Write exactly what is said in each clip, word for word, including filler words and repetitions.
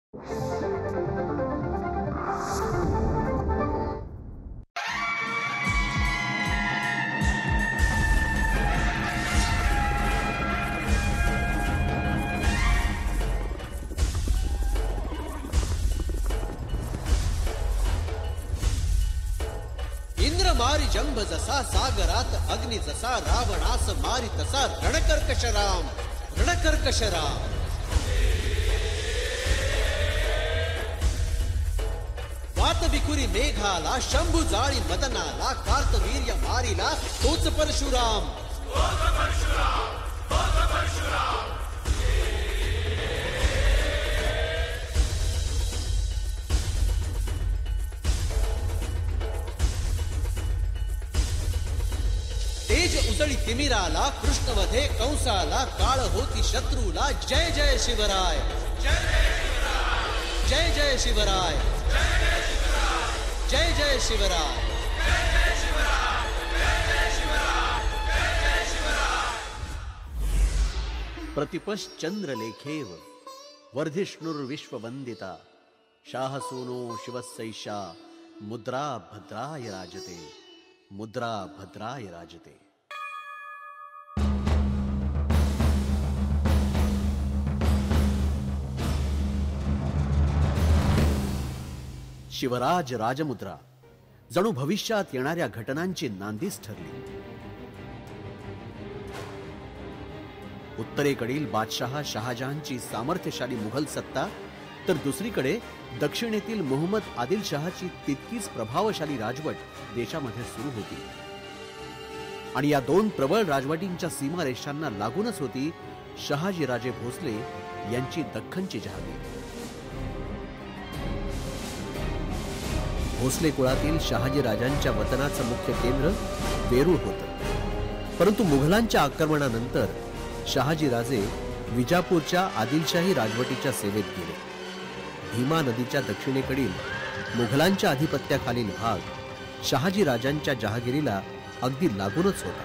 इंद्र मारी जंब जसा सागरात अग्नि जसा रावणास मारी तसा रणकर्कश राम रणकर्कश राम. वातविकुरी मेघाला शंभू जाळी मदनाला कार्तवीर्य मारिला तोच परशुराम. तेज उजळी तिमिराला कृष्णवधे कंसाला काळ होती शत्रूला. जय जय शिवराय जय जय शिवराय जय जय शिवराय. प्रतिपश्चंद्रलेखेव वर्धिष्णुर्विश्ववंदिता शाहसूनो शिवसैषा मुद्रा भद्राय राजते मुद्रा भद्राय राजते. शिवराज राजमुद्रा जणू भविष्यात येणाऱ्या घटनांची नांदीच ठरली. उत्तरेकडील बादशाह शहाजहानची सामर्थ्यशाली मुघल सत्ता तर दुसरीकडे दक्षिणेतील मोहम्मद आदिलशहाची तितकीच प्रभावशाली राजवट देशामध्ये सुरू होती. आणि या दोन प्रबळ राजवटींच्या सीमारेषांना लागूनच होती शहाजीराजे भोसले यांची दख्खनची जहागीर. भोसले कुळातील शहाजी राजांच्या वतनाचं मुख्य केंद्र वेरूळ होतं. परंतु मुघलांच्या आक्रमणानंतर शहाजी राजे विजापूरच्या आदिलशाही राजवटीच्या सेवेत गेले. भीमा नदीच्या दक्षिणेकडील मुघलांच्या अधिपत्याखालील भाग शहाजी राजांच्या जहागिरीला अगदी लागूनच होता.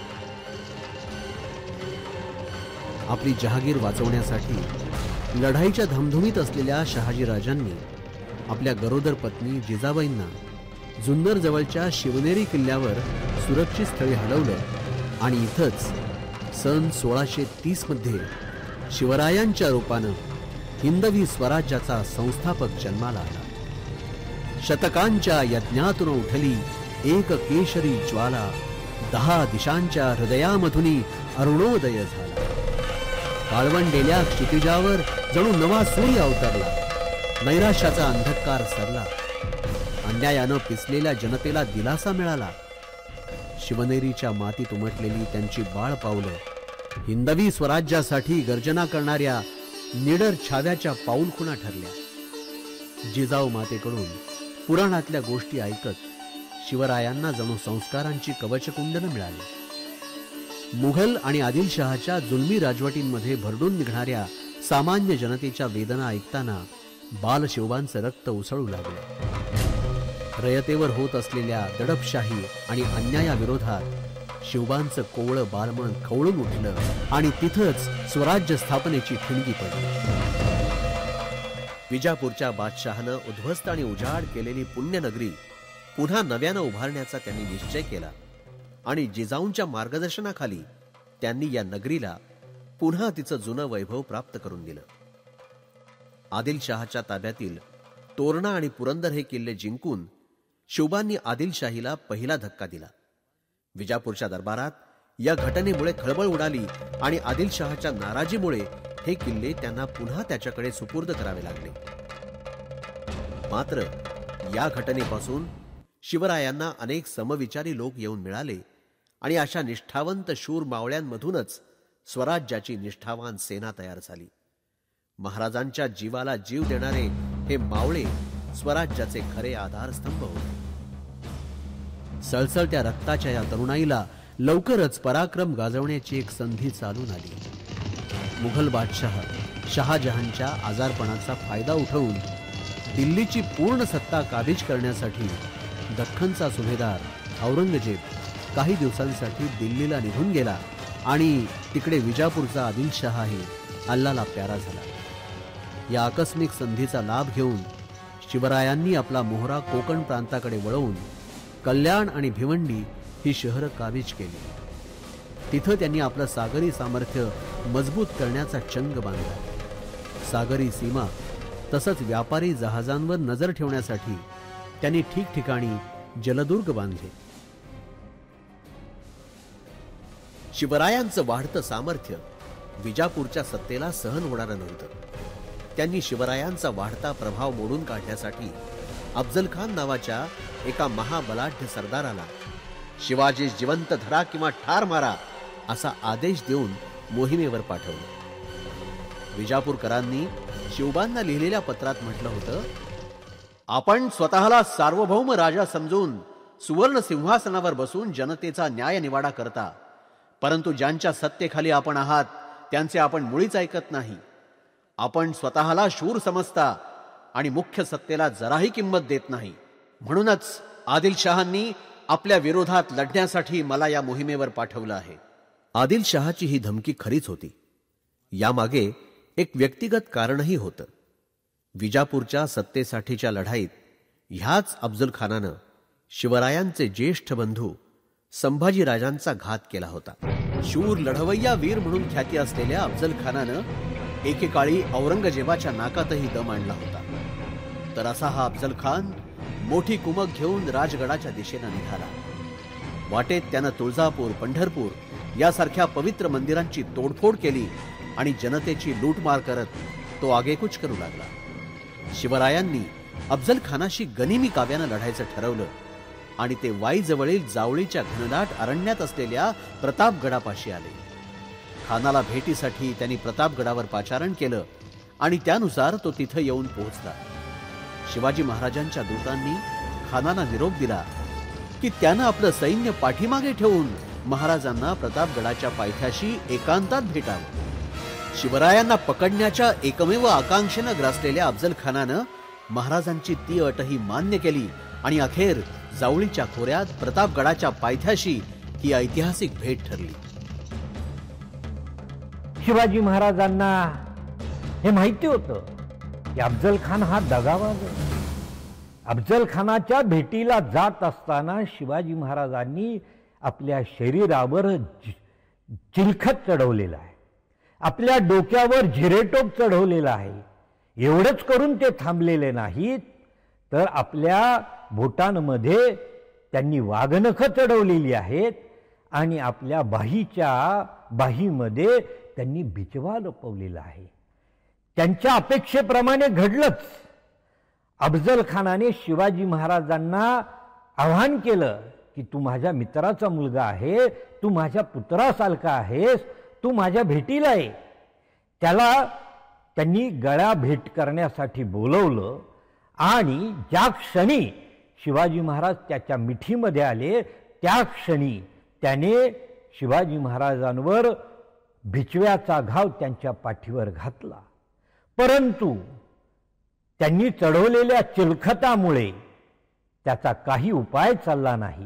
आपली जहागीर वाचवण्यासाठी लढाईच्या धमधमीत असलेल्या शहाजी राजांनी आपल्या गरोदर पत्नी जिजाबाईंना जुन्नर जवळच्या शिवनेरी किल्ल्यावर सुरक्षित स्थळी हलवलं आणि इथंच सन सोळाशे तीस मध्ये शिवरायांच्या रूपानं हिंदवी स्वराज्याचा संस्थापक जन्माला आला. शतकांच्या यज्ञातून उठली एक केशरी ज्वाला दहा दिशांच्या हृदयामधुनी अरुणोदय झाला. काळवंडेल्या क्षितिजावर जणू नवा सूर्य अवतरला. नैराश्याचा अंधकार सरला. अन्यायानं पिसलेल्या जनतेला दिलासा मिळाला. शिवनेरीच्या मातीत उमटलेली त्यांची बाळ पावलं हिंदवी स्वराज्यासाठी गर्जना करणाऱ्या निडर छाव्याच्या पाऊलखुणा ठरल्या. जिजाऊ मातेकडून पुराणातल्या गोष्टी ऐकत शिवरायांना जणू संस्कारांची कवचकुंडलं मिळाली. मुघल आणि आदिलशहाच्या जुलमी राजवटींमध्ये भरडून निघणाऱ्या सामान्य जनतेच्या वेदना ऐकताना बालशिवबांचं रक्त उसळू लागलं. रयतेवर होत असलेल्या दडपशाही आणि अन्यायाविरोधात शिवबांचं कोवळं बालमन खवळून उठलं आणि तिथंच स्वराज्य स्थापनेची ठिणगी पडली. विजापूरच्या बादशहानं उद्ध्वस्त आणि उजाड केलेली पुण्यनगरी पुन्हा नव्यानं उभारण्याचा त्यांनी निश्चय केला आणि जिजाऊंच्या मार्गदर्शनाखाली त्यांनी या नगरीला पुन्हा तिचं जुनं वैभव प्राप्त करून दिलं. आदिलशहाच्या ताब्यातील तोरणा आणि पुरंदर हे किल्ले जिंकून शिवबांनी आदिलशाहीला पहिला धक्का दिला. विजापूरच्या दरबारात या घटनेमुळे खळबळ उडाली आणि आदिलशहाच्या नाराजीमुळे हे किल्ले त्यांना पुन्हा त्याच्याकडे सुपूर्द करावे लागले. मात्र या घटनेपासून शिवरायांना अनेक समविचारी लोक येऊन मिळाले आणि अशा निष्ठावंत शूर मावळ्यांमधूनच स्वराज्याची निष्ठावान सेना तयार झाली. महाराजांच्या जीवाला जीव देणारे हे मावळे स्वराज्याचे खरे आधारस्तंभ होते. सळसळत्या रक्ताच्या या तरुणाईला लवकरच पराक्रम गाजवण्याची एक संधी चालून आली. मुघल बादशाह शहाजहानच्या आजारपणाचा फायदा उठवून दिल्लीची पूर्ण सत्ता काबीज करण्यासाठी दख्खनचा सुभेदार औरंगजेब काही दिवसांसाठी दिल्लीला निघून गेला आणि तिकडे विजापूरचा आदिलशहाही अल्लाला प्यारा झाला. या आकस्मिक संधीचा लाभ घेऊन शिवरायांनी आपला मोहरा कोकण प्रांताकडे वळवून कल्याण आणि भिवंडी ही शहरं काबीज केली. तिथं त्यांनी आपलं सागरी सामर्थ्य मजबूत करण्याचा चंग बांधला. सागरी सीमा तसंच व्यापारी जहाजांवर नजर ठेवण्यासाठी त्यांनी ठिकठिकाणी जलदुर्ग बांधले. शिवरायांचं वाढतं सामर्थ्य विजापूरच्या सत्तेला सहन होणारं नव्हतं. त्यांनी शिवरायांचा वाढता प्रभाव मोडून काढण्यासाठी अफजल खान नावाच्या एका महाबलाढ्य सरदाराला शिवाजी जिवंत धरा किंवा ठार मारा असा आदेश देऊन मोहिमेवर पाठवलं. विजापूरकरांनी शिवबांना लिहिलेल्या पत्रात म्हटलं होतं, आपण स्वतःला सार्वभौम राजा समजून सुवर्ण सिंहासनावर बसून जनतेचा न्याय निवाडा करता, परंतु ज्यांच्या सत्तेखाली आपण आहात त्यांचे आपण मुळीच ऐकत नाही. आपण स्वतःला शूर समजता आणि मुख्य सत्तेला जराही किंमत देत नाही. म्हणूनच आदिलशहांनी आपल्या विरोधात लढण्यासाठी मला या मोहिमेवर पाठवलं आहे. आदिलशहाची ही धमकी खरीच होती. यामागे एक व्यक्तिगत कारणही होतं. विजापूरच्या सत्तेसाठीच्या लढाईत ह्याच अफजल खानानं शिवरायांचे ज्येष्ठ बंधू संभाजीराजांचा घात केला होता. शूर लढवय्या वीर म्हणून ख्याती असलेल्या अफजल खानानं एकेकाळी औरंगजेबाच्या नाकातही दम आणला होता. तर असा हा अफजल खान मोठी कुमक घेऊन राजगडाच्या दिशेनं निघाला. वाटेत त्यानं तुळजापूर, पंढरपूर यासारख्या पवित्र मंदिरांची तोडफोड केली आणि जनतेची लूटमार करत तो आगेकूच करू लागला. शिवरायांनी अफजल खानाशी गनिमी काव्यानं लढायचं ठरवलं आणि ते वाईजवळील जावळीच्या घनदाट अरण्यात असलेल्या प्रतापगडापाशी आले. खानाला भेटीसाठी त्यांनी प्रतापगडावर पाचारण केलं आणि त्यानुसार तो तिथं येऊन पोहोचला. शिवाजी महाराजांच्या दूतांनी खानाला निरोप दिला की त्यानं आपलं सैन्य पाठीमागे ठेवून महाराजांना प्रतापगडाच्या पायथ्याशी एकांतात भेटावं. शिवरायांना पकडण्याच्या एकमेव आकांक्षेनं ग्रासलेल्या अफजल खानानं महाराजांची ती अटही मान्य केली आणि अखेर जावळीच्या खोऱ्यात प्रतापगडाच्या पायथ्याशी ही ऐतिहासिक भेट ठरली. शिवाजी महाराजांना हे माहिती होतं की अफजल खान हा दगाबाज आहे. अफजल खानाच्या भेटीला जात असताना शिवाजी महाराजांनी आपल्या शरीरावर चिलखत चढवलेला आहे, आपल्या डोक्यावर झिरेटोप चढवलेला आहे. एवढंच करून ते थांबलेले नाहीत, तर आपल्या बोटांमध्ये त्यांनी वाघनखं चढवलेली आहेत आणि आपल्या बाहीच्या बाहीमध्ये त्यांनी बिचवा लपवलेला आहे. त्यांच्या अपेक्षेप्रमाणे घडलंच. अफजल खानाने शिवाजी महाराजांना आव्हान केलं की तू माझ्या मित्राचा मुलगा आहे, तू माझ्या पुत्रासारखा आहेस, तू माझ्या भेटीला ये. त्याला त्यांनी गळा भेट करण्यासाठी बोलवलं आणि ज्या क्षणी शिवाजी महाराज त्याच्या मिठीमध्ये आले त्या क्षणी त्याने शिवाजी महाराजांवर बिचव्याचा घाव त्यांच्या पाठीवर घातला. परंतु त्यांनी चढवलेल्या चिलखतामुळे त्याचा काही उपाय चालला नाही.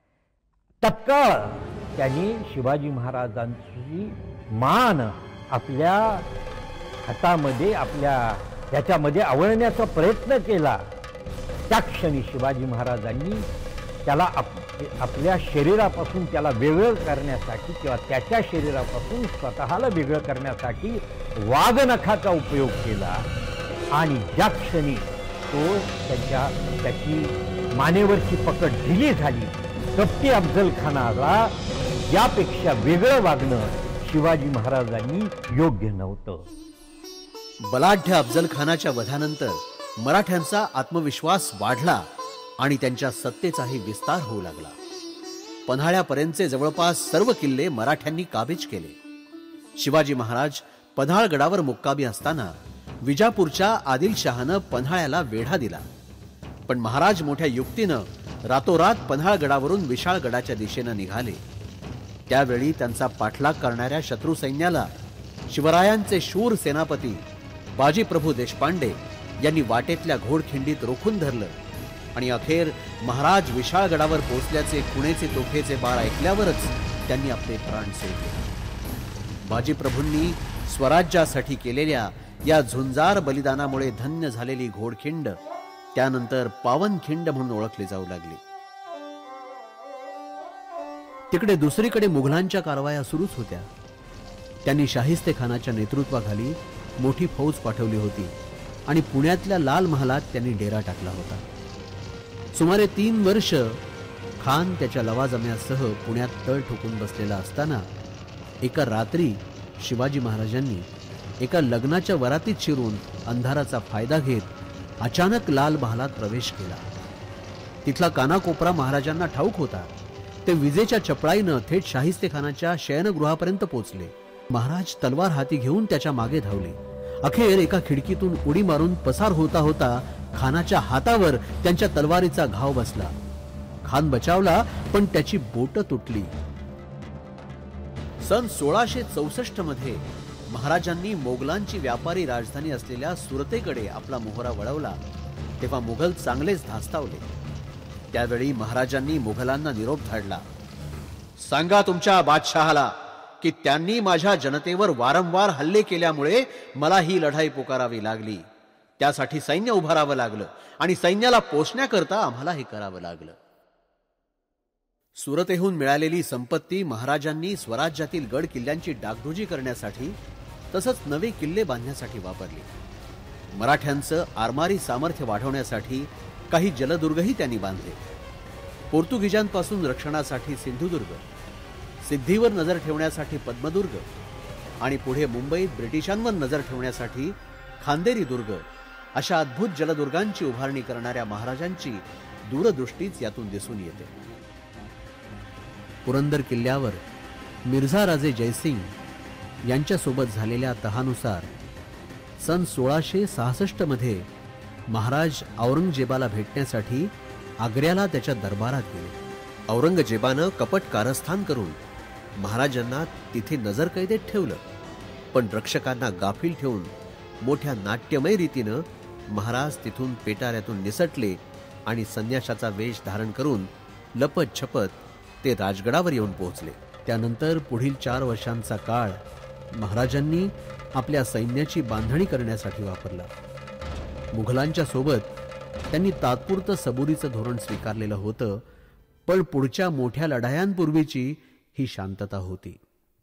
तत्काळ त्यांनी शिवाजी महाराजांची मान आपल्या हातामध्ये आपल्या त्याच्यामध्ये आवळण्याचा प्रयत्न केला. त्या क्षणी शिवाजी महाराजांनी त्याला आप आपल्या शरीरापासून त्याला वेगळं करण्यासाठी किंवा त्याच्या शरीरापासून स्वतःला वेगळं करण्यासाठी वाघनखाचा उपयोग केला आणि ज्या क्षणी तो त्याच्या त्याची मानेवरची पकड ढिली झाली, कपटी अफजल खानाला यापेक्षा वेगळं वागणं शिवाजी महाराजांनी योग्य नव्हतं. बलाढ्य अफजल खानाच्या वधानंतर मराठ्यांचा आत्मविश्वास वाढला आणि त्यांच्या सत्तेचाही विस्तार होऊ लागला. पन्हाळ्यापर्यंतचे जवळपास सर्व किल्ले मराठ्यांनी काबीज केले. शिवाजी महाराज पन्हाळगडावर मुक्कामी असताना विजापूरच्या आदिलशहानं पन्हाळ्याला वेढा दिला. पण महाराज मोठ्या युक्तीनं रातोरात पन्हाळगडावरून विशाळगडाच्या दिशेनं निघाले. त्यावेळी त्यांचा पाठलाग करणाऱ्या शत्रू सैन्याला शिवरायांचे शूर सेनापती बाजीप्रभू देशपांडे यांनी वाटेतल्या घोडखिंडीत रोखून धरलं आणि अखेर महाराज विशाळगडावर पोहोचल्याचे खुणेचे तोफेचे बाळ ऐकल्यावरच त्यांनी आपले प्राण सोडले. बाजीप्रभूंनी स्वराज्यासाठी केलेल्या या झुंजार बलिदानामुळे धन्य झालेली घोडखिंड त्यानंतर पावनखिंड म्हणून ओळखली जाऊ लागली. तिकडे दुसरीकडे मुघलांच्या कारवाया सुरूच होत्या. त्यांनी शाहिस्ते खानाच्या नेतृत्वाखाली मोठी फौज पाठवली होती आणि पुण्यातल्या लाल महालात त्यांनी डेरा टाकला होता. सुमारे तीन वर्ष खान त्याच्या लवाजम्यासह पुण्यात तळ ठोकून बसलेला असताना एका रात्री शिवाजी महाराजांनी एका लग्नाच्या वरातीत शिरून अंधाराचा फायदा घेत अचानक लाल महालात प्रवेश केला. तिथला कानाकोपरा महाराजांना ठाऊक होता. ते विजेच्या चपळाईनं थेट शाहिस्ते खानाच्या शयनगृहापर्यंत पोहोचले. महाराज तलवार हाती घेऊन त्याच्या मागे धावले. अखेर एका खिडकीतून उडी मारून पसार होता होता खानाच्या हातावर त्यांच्या तलवारीचा घाव बसला. खान बचावला, पण त्याची बोट तुटली. सन सोळाशे चौसष्ट मध्ये महाराजांनी मोगलांची व्यापारी राजधानी असलेल्या सुरतेकडे आपला मोहरा वळवला तेव्हा मुघल चांगलेच धास्तावले. त्यावेळी महाराजांनी मुघलांना निरोप धाडला. सांगा तुमच्या बादशहाला की त्यांनी माझ्या जनतेवर वारंवार हल्ले केल्यामुळे मला ही लढाई पुकारावी लागली. त्यासाठी सैन्य उभारावं लागलं आणि सैन्याला पोषण्याकरता आम्हाला हे करावं लागलं. सुरतेहून मिळालेली संपत्ती महाराजांनी स्वराज्यातील गड किल्ल्यांची डागडुजी करण्यासाठी तसंच नवे किल्ले बांधण्यासाठी वापरली. मराठ्यांचं आरमारी सामर्थ्य वाढवण्यासाठी काही जलदुर्गही त्यांनी बांधले. पोर्तुगीजांपासून रक्षणासाठी सिंधुदुर्ग, सिद्धीवर नजर ठेवण्यासाठी पद्मदुर्ग आणि पुढे मुंबईत ब्रिटिशांवर नजर ठेवण्यासाठी खांदेरी दुर्ग अशा अद्भुत जलदुर्गांची उभारणी करणाऱ्या महाराजांची दूरदृष्टीच यातून दिसून येते. पुरंदर किल्ल्यावर मिर्झा राजे जयसिंग यांच्यासोबत झालेल्या तहानुसार सन सोळाशे सहासष्ट मध्ये महाराज औरंगजेबाला भेटण्यासाठी आग्र्याला त्याच्या दरबारात गेले. औरंगजेबानं कपट कारस्थान करून महाराजांना तिथे नजरकैदेत ठेवलं, पण रक्षकांना गाफील ठेवून मोठ्या नाट्यमय रीतीनं महाराज तिथून पेटाऱ्यातून निसटले आणि संन्याशाचा वेश धारण करून लपत छपत ते राजगडावर येऊन पोहोचले. त्यानंतर पुढील चार वर्षांचा काळ महाराजांनी आपल्या सैन्याची बांधणी करण्यासाठी वापरला. मुघलांच्या सोबत त्यांनी तात्पुरतं सबुरीचं धोरण स्वीकारलेलं होतं, पण पुढच्या मोठ्या लढायांपूर्वीची ही शांतता होती.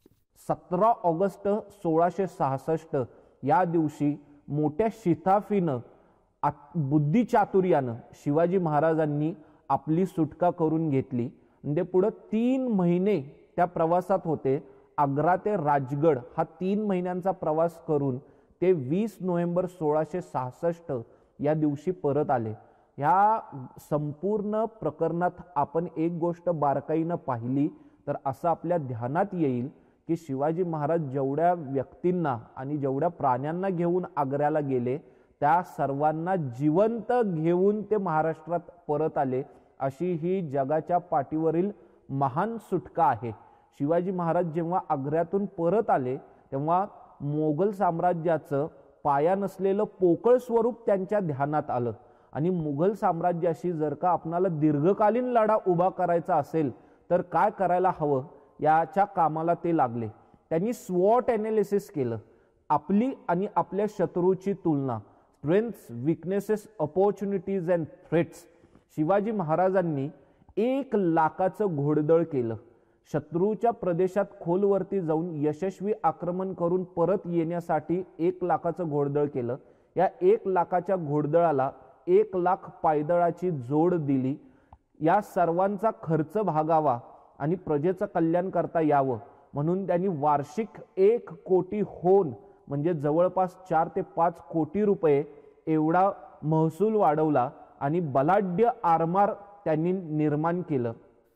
सतरा ऑगस्ट सोळाशे सहासष्ट या दिवशी मोठ्या शिताफीनं बुद्धिचातुर्यानं शिवाजी महाराजांनी आपली सुटका करून घेतली. म्हणजे पुढे तीन महिने त्या प्रवासात होते. आग्रा ते राजगड हा तीन महिन्यांचा प्रवास करून ते वीस नोव्हेंबर सोळाशे सहासष्ट या दिवशी परत आले. ह्या संपूर्ण प्रकरणात आपण एक गोष्ट बारकाईनं पाहिली तर असं आपल्या ध्यानात येईल की शिवाजी महाराज जेवढ्या व्यक्तींना आणि जेवढ्या प्राण्यांना घेऊन आग्र्याला गेले त्या सर्वांना जिवंत घेऊन ते महाराष्ट्रात परत आले. अशी ही जगाच्या पाठीवरील महान सुटका आहे. शिवाजी महाराज जेव्हा आग्र्यातून परत आले तेव्हा मोगल साम्राज्याचं पाया नसलेलं पोकळ स्वरूप त्यांच्या ध्यानात आलं आणि मुघल साम्राज्याशी जर का आपणाला दीर्घकालीन लढा उभा करायचा असेल तर काय करायला हवं याच्या कामाला ते लागले. त्यांनी स्वॉट एनालिसिस केलं. आपली आणि आपल्या शत्रूची तुलना, strengths, weaknesses, opportunities and threats. Shivaji महाराजांनी एक लाखाचं घोडदळ केलं. शत्रूच्या प्रदेशात खोलवरती जाऊन यशस्वी आक्रमण करून परत येण्यासाठी एक लाखाचं घोडदळ केलं. या एक लाखाच्या घोडदळाला एक लाख पायदळाची जोड दिली. या सर्वांचा खर्च भागावा आणि प्रजेचं कल्याण करता यावं म्हणून त्यांनी वार्षिक एक कोटी होन म्हणजे जवळपास चार ते पाच कोटी रुपये एवढा महसूल वाढवला आणि बलाढ्य आरमार त्यांनी निर्माण केलं.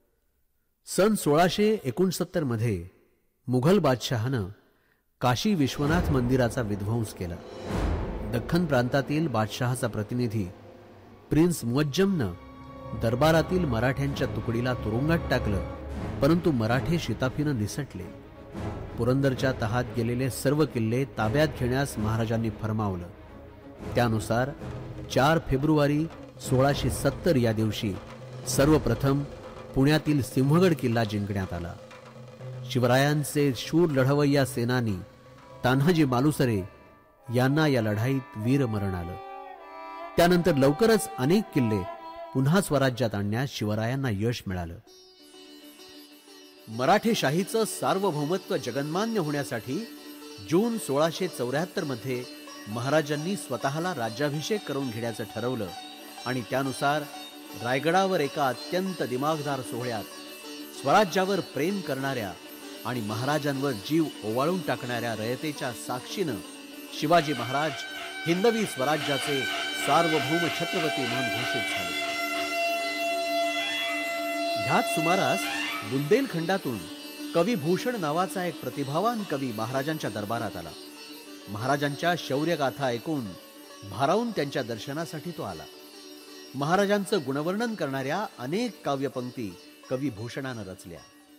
सन सोळाशे एकोणसत्तर मध्ये मुघल बादशहानं काशी विश्वनाथ मंदिराचा विध्वंस केला. दख्खन प्रांतातील बादशहाचा प्रतिनिधी प्रिन्स मुअज्जमनं दरबारातील मराठ्यांच्या तुकडीला तुरुंगात टाकलं, परंतु मराठे शिताफीनं निसटले. पुरंदरच्या तहात गेलेले सर्व किल्ले ताब्यात घेण्यास महाराजांनी फरमावलं. त्यानुसार चार फेब्रुवारी सोळाशे सत्तर या दिवशी सर्वप्रथम पुण्यातील सिंहगड किल्ला जिंकण्यात आला. शिवरायांचे शूर लढवय्या सेनानी तान्हाजी मालुसरे यांना या लढाईत वीरमरण आलं. त्यानंतर लवकरच अनेक किल्ले पुन्हा स्वराज्यात आणण्यास शिवरायांना यश मिळालं. मराठेशाहीचं सार्वभौमत्व जगन्मान्य होण्यासाठी जून सोळाशे चौऱ्याहत्तर मध्ये महाराजांनी स्वतःला राज्याभिषेक करून घेण्याचं ठरवलं आणि त्यानुसार रायगडावर एका अत्यंत दिमागदार सोहळ्यात स्वराज्यावर प्रेम करणाऱ्या आणि महाराजांवर जीव ओवाळून टाकणाऱ्या रयतेच्या साक्षीनं शिवाजी महाराज हिंदवी स्वराज्याचे सार्वभौम छत्रपती म्हणून घोषित झाले. ह्याच सुमारास बुंदेलखंडातून कवी भूषण नावाचा एक प्रतिभावान कवी महाराजांच्या दरबारात आला. महाराजांच्या शौर्यगाथा ऐकून भारावून त्यांच्या दर्शनासाठी तो आला. महाराजांचं गुणवर्णन करणाऱ्या अनेक काव्यपंक्ती कवी भूषणानं रचल्या.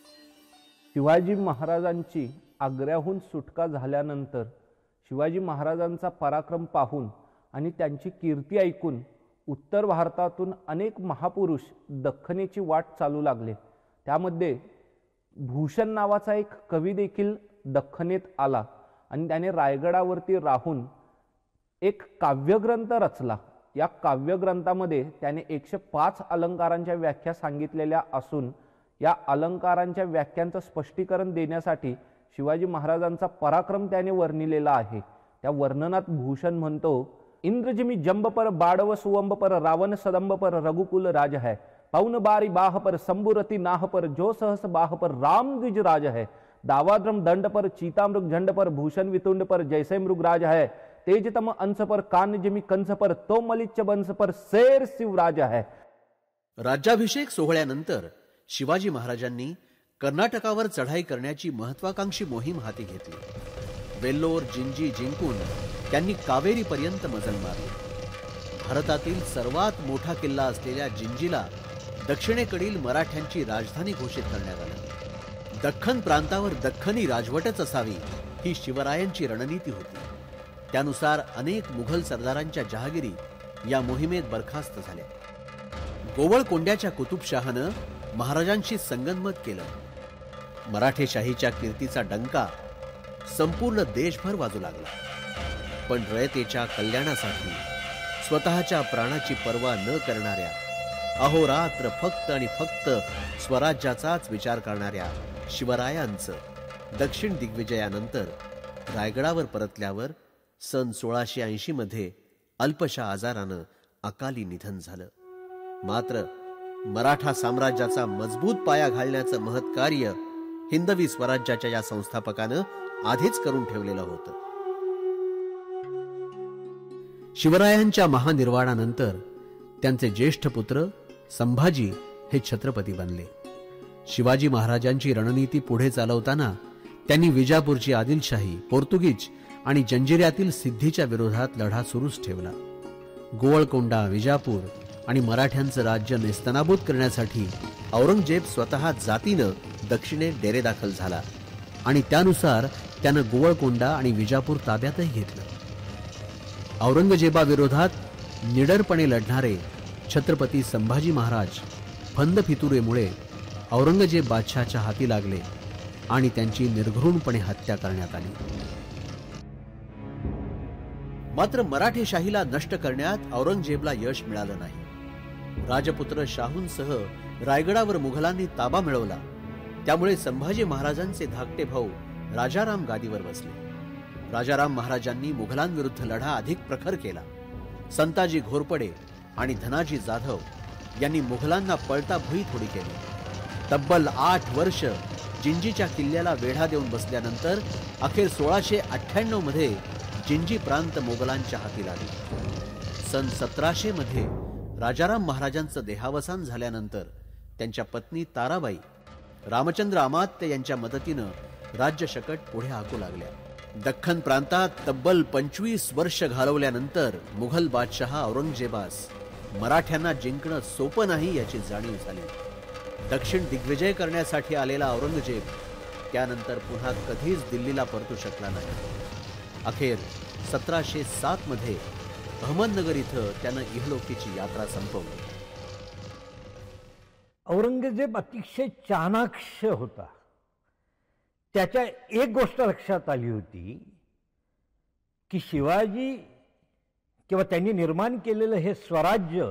शिवाजी महाराजांची आग्र्याहून सुटका झाल्यानंतर शिवाजी महाराजांचा पराक्रम पाहून आणि त्यांची कीर्ती ऐकून उत्तर भारतातून अनेक महापुरुष दख्खनेची वाट चालू लागले. त्यामध्ये भूषण नावाचा एक कवी देखील दख्खनेत आला आणि त्याने रायगडावरती राहून एक काव्यग्रंथ रचला. या काव्यग्रंथामध्ये त्याने एकशे पाच अलंकारांच्या व्याख्या सांगितलेल्या असून या अलंकारांच्या व्याख्यांचं स्पष्टीकरण देण्यासाठी शिवाजी महाराजांचा पराक्रम त्याने वर्णिलेला आहे. त्या वर्णनात भूषण म्हणतो, इंद्रजिमी जंब पर बाडव सुवंब पर रावण सदंब पर रघुकुल राज है, पौन बारी बाह पर संबुरति नाह पर जो सहस बाह पर राम द्विज राज है, दावाद्रम दंड पर चीतामृग झंड पर भूषण वितुंड पर जैसे मृगराज है, तेजतम अंश पर कान जिमी कंस पर तो मलिच्च वंश पर शेर शिवराज है. राज्याभिषेक सोहळ्यानंतर शिवाजी महाराजांनी कर्नाटकावर चढाई करण्याची महत्वाकांक्षी मोहीम हाती घेतली. वेल्लोर जिंजी जिंकून त्यांनी कावेरीपर्यंत मजल मारली. भारतातील सर्वात मोठा किल्ला असलेल्या जिंजीला दक्षिणेकडील मराठ्यांची राजधानी घोषित करण्यात आलं. दख्खन प्रांतावर दख्खनी राजवटच असावी ही शिवरायांची रणनीती होती. त्यानुसार अनेक मुघल सरदारांच्या जहागिरी या मोहिमेत बरखास्त झाल्या. गोवळकोंड्याच्या कुतुबशहानं महाराजांशी संगनमत केलं. मराठेशाहीच्या कीर्तीचा डंका संपूर्ण देशभर वाजू लागला. पण रयतेच्या कल्याणासाठी स्वतःच्या प्राणाची पर्वा न करणाऱ्या, अहोरात्र फक्त आणि फक्त स्वराज्याचाच विचार करणाऱ्या शिवरायांचं दक्षिण दिग्विजयानंतर रायगडावर परतल्यावर सन सोळाशे ऐंशी मध्ये अल्पशा आजारानं अकाली निधन झालं. मात्र मराठा साम्राज्याचा मजबूत पाया घालण्याचं महत्कार्य हिंदवी स्वराज्याच्या या संस्थापकानं आधीच करून ठेवलेलं होतं. शिवरायांच्या महानिर्वाणानंतर त्यांचे ज्येष्ठ पुत्र संभाजी हे छत्रपती बनले. शिवाजी महाराजांची रणनीती पुढे चालवताना त्यांनी विजापूरची आदिलशाही, पोर्तुगीज आणि जंजिऱ्यातील सिद्धीच्या विरोधात लढा सुरूच ठेवला. गोवळकोंडा, विजापूर आणि मराठ्यांचं राज्य नेस्तनाबूत करण्यासाठी औरंगजेब स्वतः जातीनं दक्षिणेत डेरेदाखल झाला आणि त्यानुसार त्यानं गोवळकोंडा आणि विजापूर ताब्यातही घेतलं. औरंगजेबाविरोधात निडरपणे लढणारे छत्रपती संभाजी महाराज फंद फितुरेमुळे औरंगजेब बादशाहच्या हाती लागले आणि त्यांची निर्घृणपणे हत्या करण्यात आली. मात्र मराठेशाहीला नष्ट करण्यात औरंगजेबला यश मिळालं नाही. राजपुत्र शाहूंसह रायगडावर मुघलांनी ताबा मिळवला. त्यामुळे संभाजी महाराजांचे धाकटे भाऊ राजाराम गादीवर बसले. राजाराम महाराजांनी मुघलांविरुद्ध लढा अधिक प्रखर केला. संताजी घोरपडे आणि धनाजी जाधव यांनी मुघलांना पळता भुई थोडी केली. तब्बल आठ वर्ष जिंजीच्या किल्ल्याला वेढा देऊन बसल्यानंतर अखेर सोळाशे अठ्ठ्याण्णव मध्ये जिंजी प्रांत मोगलांच्या हाती लागला. सन सतराशे मध्ये राजाराम महाराजांचं देहावसान झाल्यानंतर त्यांच्या पत्नी ताराबाई रामचंद्र अमात्य यांच्या मदतीनं राज्यशकट पुढे हाकू लागल्या. दख्खन प्रांतात तब्बल पंचवीस वर्ष घालवल्यानंतर मुघल बादशहा औरंगजेबास मराठ्यांना जिंकणं सोपं नाही याची जाणीव झाली. दक्षिण दिग्विजय करण्यासाठी आलेला औरंगजेब त्यानंतर पुन्हा कधीच दिल्लीला परतू शकला नाही. अखेर सतराशे सात मध्ये अहमदनगर इथं त्यानं इहलोकीची यात्रा संपवली. औरंगजेब अतिशय चाणाक्ष होता. त्याच्या एक गोष्ट लक्षात आली होती की शिवाजी किंवा त्यांनी निर्माण केलेलं हे स्वराज्य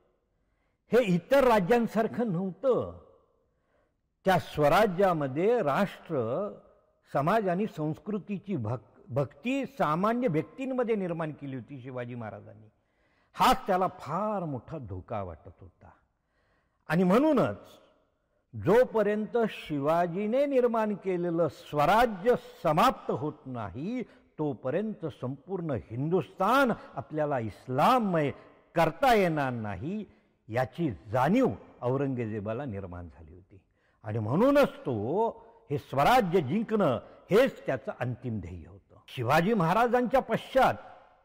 हे इतर राज्यांसारखं नव्हतं. त्या स्वराज्यामध्ये राष्ट्र, समाज आणि संस्कृतीची भक भक्ती सामान्य व्यक्तींमध्ये निर्माण केली होती शिवाजी महाराजांनी. हाच त्याला फार मोठा धोका वाटत होता. आणि म्हणूनच जोपर्यंत शिवाजीने निर्माण केलेलं स्वराज्य समाप्त होत नाही तोपर्यंत संपूर्ण हिंदुस्थान आपल्याला इस्लाममय करता येणार नाही याची जाणीव औरंगजेबाला निर्माण झाली होती. आणि म्हणूनच तो हे स्वराज्य जिंकणं हेच त्याचं अंतिम ध्येय होतं. शिवाजी महाराजांच्या पश्चात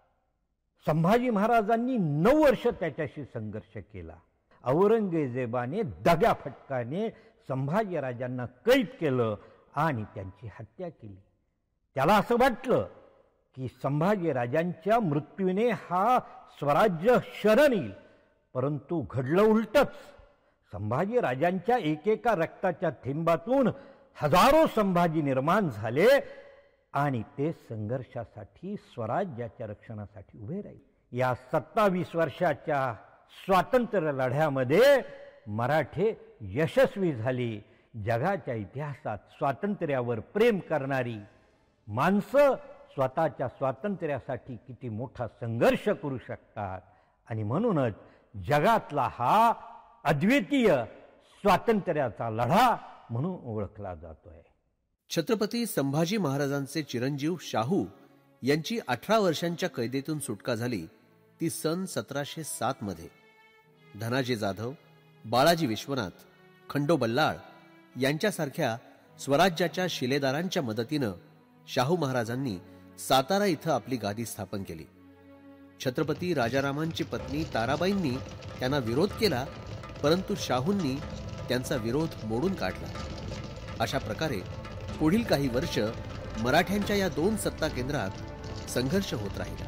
संभाजी महाराजांनी नऊ वर्ष त्याच्याशी संघर्ष केला. औरंगजेबाने दगा फटकाने संभाजीराजांना कैद केलं आणि त्यांची हत्या केली. त्याला असं वाटलं की संभाजीराजांच्या मृत्यूने हा स्वराज्य शरण येईल, परंतु घडलं उलटच. संभाजीराजांच्या एकेका रक्ताच्या थेंबातून हजारो संभाजी निर्माण झाले आणि ते संघर्षासाठी, स्वराज्याच्या रक्षणासाठी उभे राहिले. या सत्तावीस वर्षाच्या स्वातंत्र्य लढ्यामध्ये मराठे यशस्वी झाली. जगाच्या इतिहासात स्वातंत्र्यावर प्रेम करणारी माणसं स्वतःच्या स्वातंत्र्यासाठी किती मोठा संघर्ष करू शकतात आणि म्हणूनच जगातला हा अद्वितीय स्वातंत्र्याचा लढा म्हणून ओळखला जातोय. छत्रपती संभाजी महाराजांचे चिरंजीव शाहू यांची अठरा वर्षांच्या कैदेतून सुटका झाली ती सन सतराशे सात मध्ये. धनाजी जाधव, बाळाजी विश्वनाथ, खंडो बल्लाळ यांच्यासारख्या स्वराज्याच्या शिलेदारांच्या मदतीनं शाहू महाराजांनी सातारा इथं आपली गादी स्थापन केली. छत्रपती राजारामांची पत्नी ताराबाईंनी त्यांना विरोध केला, परंतु शाहूंनी त्यांचा विरोध मोडून काढला. अशा प्रकारे पुढील काही वर्ष मराठ्यांच्या या दोन सत्ता केंद्रात संघर्ष होत राहिला.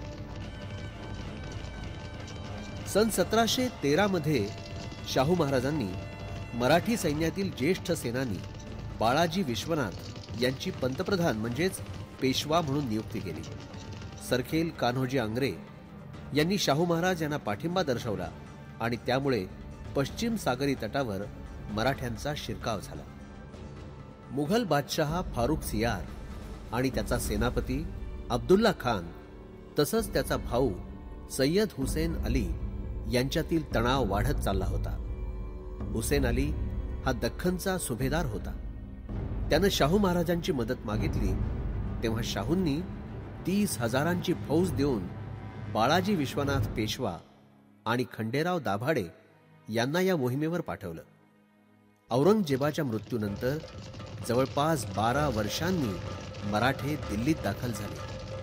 सन सतराशे तेरा मध्ये शाहू महाराजांनी मराठी सैन्यातील ज्येष्ठ सेनानी बाळाजी विश्वनाथ यांची पंतप्रधान म्हणजेच पेशवा म्हणून नियुक्ती केली. सरखेल कान्होजी आंग्रे यांनी शाहू महाराज यांना पाठिंबा दर्शवला आणि त्यामुळे पश्चिम सागरी तटावर मराठ्यांचा शिरकाव झाला. मुघल बादशहा फारुख सियार आणि त्याचा सेनापती अब्दुल्ला खान तसंच त्याचा भाऊ सय्यद हुसेन अली यांच्यातील तणाव वाढत चालला होता. हुसेन अली हा दख्खनचा सुभेदार होता. त्यानं शाहू महाराजांची मदत मागितली तेव्हा शाहूंनी तीस हजारांची फौज देऊन बाळाजी विश्वनाथ पेशवा आणि खंडेराव दाभाडे यांना या मोहिमेवर पाठवलं. औरंगजेबाच्या मृत्यूनंतर जवळपास बारा वर्षांनी मराठे दिल्लीत दाखल झाले.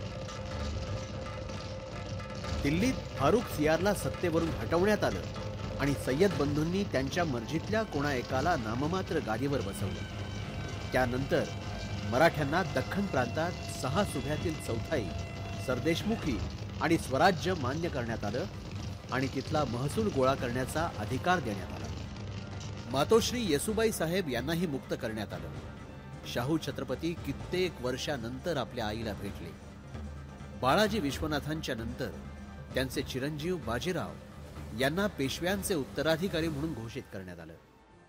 दिल्लीत फारुख सियारला सत्तेवरून हटवण्यात आलं आणि सय्यद बंधूंनी त्यांच्या मर्जीतल्या कोणा एकाला नाममात्र गादीवर बसवलं. त्यानंतर मराठ्यांना दख्खन प्रांतात सहा सुभ्यातील चौथाई, सरदेशमुखी आणि स्वराज्य मान्य करण्यात आलं आणि तिथला महसूल गोळा करण्याचा अधिकार देण्यात आला. मातोश्री येसुबाई साहेब यांनाही मुक्त करण्यात आलं. शाहू छत्रपती कित्येक वर्षानंतर आपल्या आईला भेटले. बाळाजी विश्वनाथांच्या नंतर त्यांचे चिरंजीव बाजीराव यांना पेशव्यांचे उत्तराधिकारी म्हणून घोषित करण्यात आलं.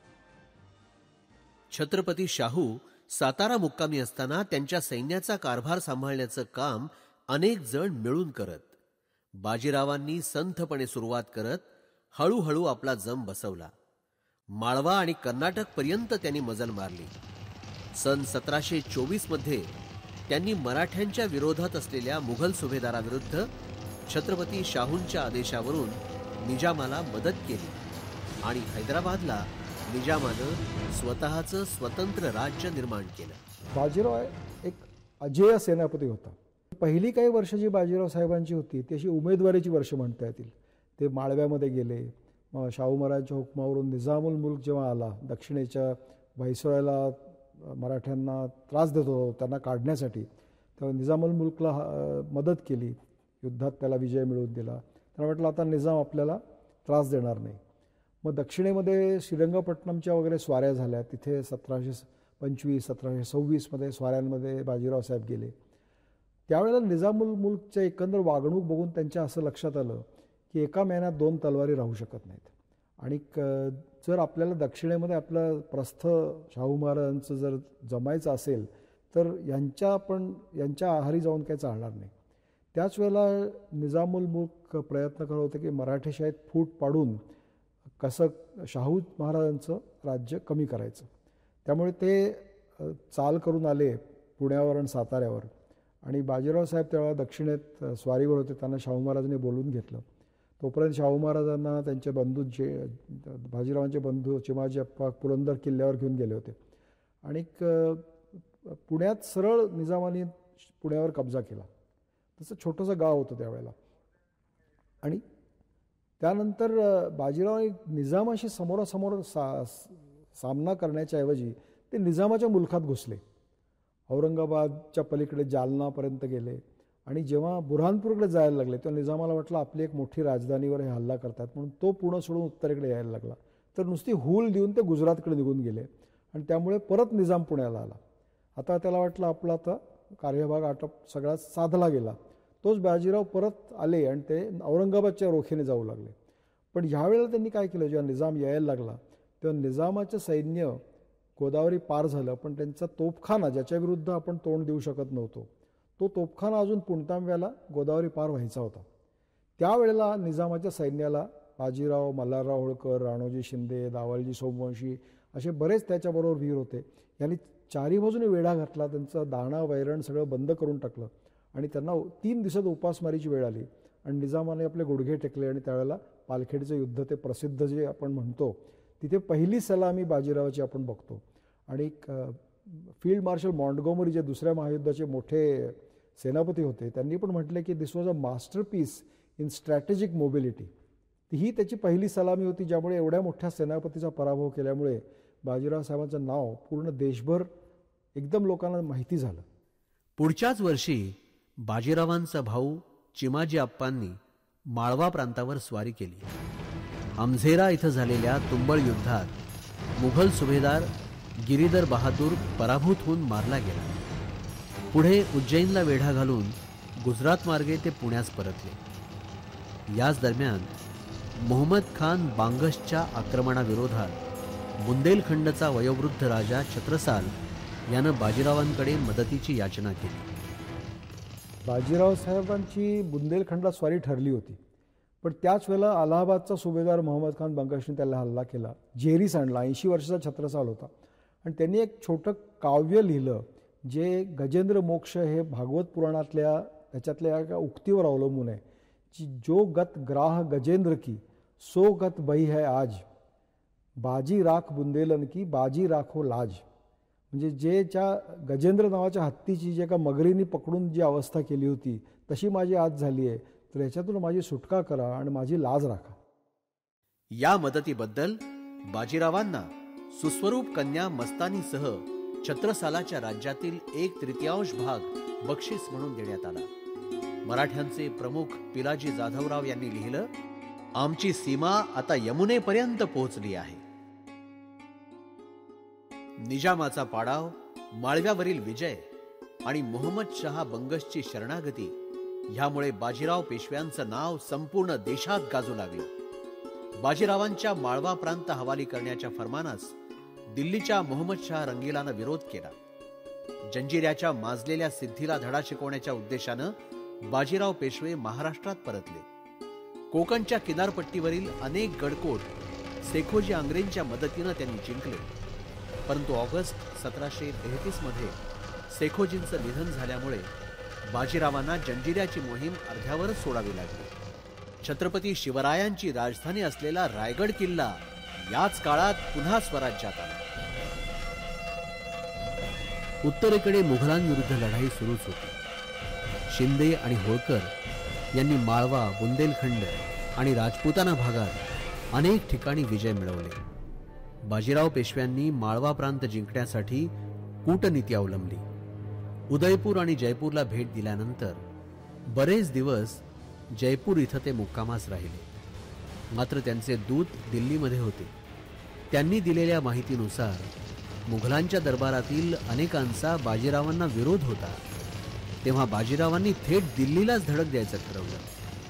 छत्रपती शाहू सातारा मुक्कामी असताना त्यांच्या सैन्याचा कारभार सांभाळण्याचं काम अनेक जण मिळून करत. बाजीरावांनी संथपणे सुरुवात करत हळूहळू आपला जम बसवला. माळवा आणि कर्नाटक पर्यंत त्यांनी मजल मारली. सन सतराशे चोवीस मध्ये त्यांनी मराठ्यांच्या विरोधात असलेल्या मुघल सुभेदाराविरुद्ध छत्रपती शाहूंच्या आदेशावरून निजामाला मदत केली आणि हैदराबादला निजामानं स्वतःचं स्वतंत्र राज्य निर्माण केलं. बाजीराव एक अजेय सेनापती होता. पहिली काही वर्ष जी बाजीराव साहेबांची होती ती अशी उमेदवारीची वर्ष म्हणता येतील. ते माळव्यामध्ये गेले. मग शाहू महाराजांच्या हुकमावरून निजामुल मुल्क जेव्हा आला, दक्षिणेच्या व्हाईसरॉयला मराठ्यांना त्रास देत होता त्यांना काढण्यासाठी, तेव्हा निजामुल मुल्कला मदत केली. युद्धात त्याला विजय मिळवून दिला. त्यांना वाटलं आता निजाम आपल्याला त्रास देणार नाही. मग दक्षिणेमध्ये श्रीरंगपट्टणमच्या वगैरे स्वाऱ्या झाल्या. तिथे सतराशे पंचवीस सतराशे सव्वीसमध्ये स्वाऱ्यांमध्ये बाजीराव साहेब गेले. त्यावेळेला निजामुल मुल्कच्या एकंदर वागणूक बघून त्यांच्या असं लक्षात आलं की एका महिन्यात दोन तलवारी राहू शकत नाहीत आणि जर आपल्याला दक्षिणेमध्ये आपलं प्रस्थ शाहू महाराजांचं जर जमायचं असेल तर यांच्या पण यांच्या आहारी जाऊन काही चालणार नाही. त्याच वेळेला निजामुल मुल्क प्रयत्न करत होते की मराठेशाहीत फूट पाडून कसं शाहू महाराजांचं राज्य कमी करायचं. त्यामुळे ते चाल करून आले पुण्यावर आणि साताऱ्यावर आणि बाजीराव साहेब त्यावेळेला दक्षिणेत स्वारीवर होते. त्यांना शाहू महाराजांनी बोलवून घेतलं. तोपर्यंत शाहू महाराजांना त्यांचे बंधू जे बाजीरावांचे बंधू चिमाजी अप्पा पुरंदर किल्ल्यावर घेऊन गेले होते आणि पुण्यात सरळ निजामाने पुण्यावर कब्जा केला. तसं छोटंसं गाव होतं त्यावेळेला आणि त्यानंतर बाजीरावांनी निजामाशी समोरासमोर सा सामना करण्याच्या ऐवजी ते निजामाच्या मुलखात घुसले. औरंगाबादच्या पलीकडे जालनापर्यंत गेले आणि जेव्हा बुऱ्हाणपूरकडे जायला लागले तेव्हा निजामाला वाटलं आपली एक मोठी राजधानीवर हे हल्ला करतात म्हणून तो पुणे सोडून उत्तरेकडे यायला लागला. तर नुसती हूल देऊन ते गुजरातकडे निघून गेले आणि त्यामुळे परत निजाम पुण्याला आला. आता त्याला वाटलं आपला आता कार्यभाग आटप सगळा साधला गेला. तोच बाजीराव परत आले आणि ते औरंगाबादच्या रोखेने जाऊ लागले. पण ह्यावेळेला त्यांनी काय केलं, जेव्हा निजाम यायला लागला तेव्हा निजामाचं सैन्य गोदावरी पार झालं पण त्यांचा तोफखाना ज्याच्या विरुद्ध आपण तोंड देऊ शकत नव्हतो तो तोफखाना अजून पुणतांब्याला गोदावरी पार व्हायचा होता. त्यावेळेला निजामाच्या सैन्याला बाजीराव, मल्हारराव होळकर, राणोजी शिंदे, दावलजी सोमवंशी असे बरेच त्याच्याबरोबर वीर होते. यांनी चारी बाजूने वेढा घातला. त्यांचं दाणा वैरण सगळं बंद करून टाकलं आणि त्यांना तीन दिवसात उपासमारीची वेळ आली आणि निजामाने आपले गुडघे टेकले आणि त्यावेळेला पालखेडचं युद्ध ते प्रसिद्ध जे आपण म्हणतो तिथे पहिली सलामी बाजीरावाची आपण बघतो. आणि फील्ड मार्शल मॉन्टगोमरी जे दुसऱ्या महायुद्धाचे मोठे सेनापती होते त्यांनी पण म्हटले की this was a masterpiece in strategic mobility. ही त्याची पहिली सलामी होती ज्यामुळे एवढ्या मोठ्या सेनापतीचा पराभव केल्यामुळे बाजीराव साहेबांचं नाव पूर्ण देशभर एकदम लोकांना माहिती झालं. पुढच्याच वर्षी बाजीरावांचा भाऊ चिमाजी अप्पांनी माळवा प्रांतावर स्वारी केली. अमझेरा इथं झालेल्या तुंबळ युद्धात मुघल सुभेदार गिरीधर बहादूर पराभूत होऊन मारला गेला. पुढे उज्जैनला वेढा घालून गुजरात मार्गे ते पुण्यास परतले. याच दरम्यान मोहम्मद खान बांगशच्या आक्रमणाविरोधात बुंदेलखंडचा वयोवृद्ध राजा छत्रसाल यानं बाजीरावांकडे मदतीची याचना केली. बाजीराव साहेबांची बुंदेलखंडात स्वारी ठरली होती पण त्याच वेळेला अलाहाबादचा सुभेदार मोहम्मद खान बंगशने त्याला हल्ला केला. जेरीस आणला. ऐंशी वर्षाचा छत्रसाल होता आणि त्यांनी एक छोटं काव्य लिहिलं जे गजेंद्र मोक्ष हे भागवत पुराणातल्या त्याच्यातल्या एका उक्तीवर अवलंबून आहे की जो गत ग्राह गजेंद्र की सो गत बही है आज, बाजी राख बुंदेलन की बाजी राखो लाज. म्हणजे जे ज्या गजेंद्र नावाच्या हत्तीची जे का मगरीने पकडून जी अवस्था केली होती तशी माझी आज झाली आहे तर याच्यातून माझी सुटका करा आणि माझी लाज राखा. या मदतीबद्दल बाजीरावांना सुस्वरूप कन्या मस्तानीसह छत्रसालाच्या राज्यातील एक तृतीयांश भाग बक्षीस म्हणून देण्यात आला. मराठ्यांचे प्रमुख पिलाजी जाधवराव यांनी लिहिलं, आमची सीमा आता यमुनेपर्यंत पोहोचली आहे. निजामाचा पाडाव, माळव्यावरील विजय आणि मोहम्मद शहा बंगशची शरणागती ह्यामुळे बाजीराव पेशव्यांचं नाव संपूर्ण देशात गाजू लागलं. बाजीरावांच्या माळवा प्रांत हवाली करण्याच्या फरमानास दिल्लीच्या मोहम्मद शहा रंगीलानं विरोध केला. जंजिऱ्याच्या माजलेल्या सिद्धीला धडा शिकवण्याच्या उद्देशानं बाजीराव पेशवे महाराष्ट्रात परतले. कोकणच्या किनारपट्टीवरील अनेक गडकोट सेखोजी आंग्रेंच्या मदतीनं त्यांनी जिंकले. परंतु ऑगस्ट सतराशे तेहतीस मध्ये सेखोजींचं निधन झाल्यामुळे बाजीरावांना जंजिऱ्याची मोहीम अर्ध्यावरच सोडावी लागली. छत्रपती शिवरायांची राजधानी असलेला रायगड किल्ला याच काळात पुन्हा स्वराज्यात आला. उत्तरेकडे मुघलांविरुद्ध लढाई सुरूच होती. शिंदे आणि होळकर यांनी माळवा, बुंदेलखंड आणि राजपुताना भागात अनेक ठिकाणी विजय मिळवले. बाजीराव पेशव्यांनी माळवा प्रांत जिंकण्यासाठी कूटनीती अवलंबली. उदयपूर आणि जयपूरला भेट दिल्यानंतर बरेच दिवस जयपूर इथं ते मुक्कामास राहिले. मात्र त्यांचे दूत दिल्लीमध्ये होते. त्यांनी दिलेल्या माहितीनुसार मुघलांच्या दरबारातील अनेकांचा बाजीरावांना विरोध होता. तेव्हा बाजीरावांनी थेट दिल्लीलाच धडक द्यायचं ठरवलं.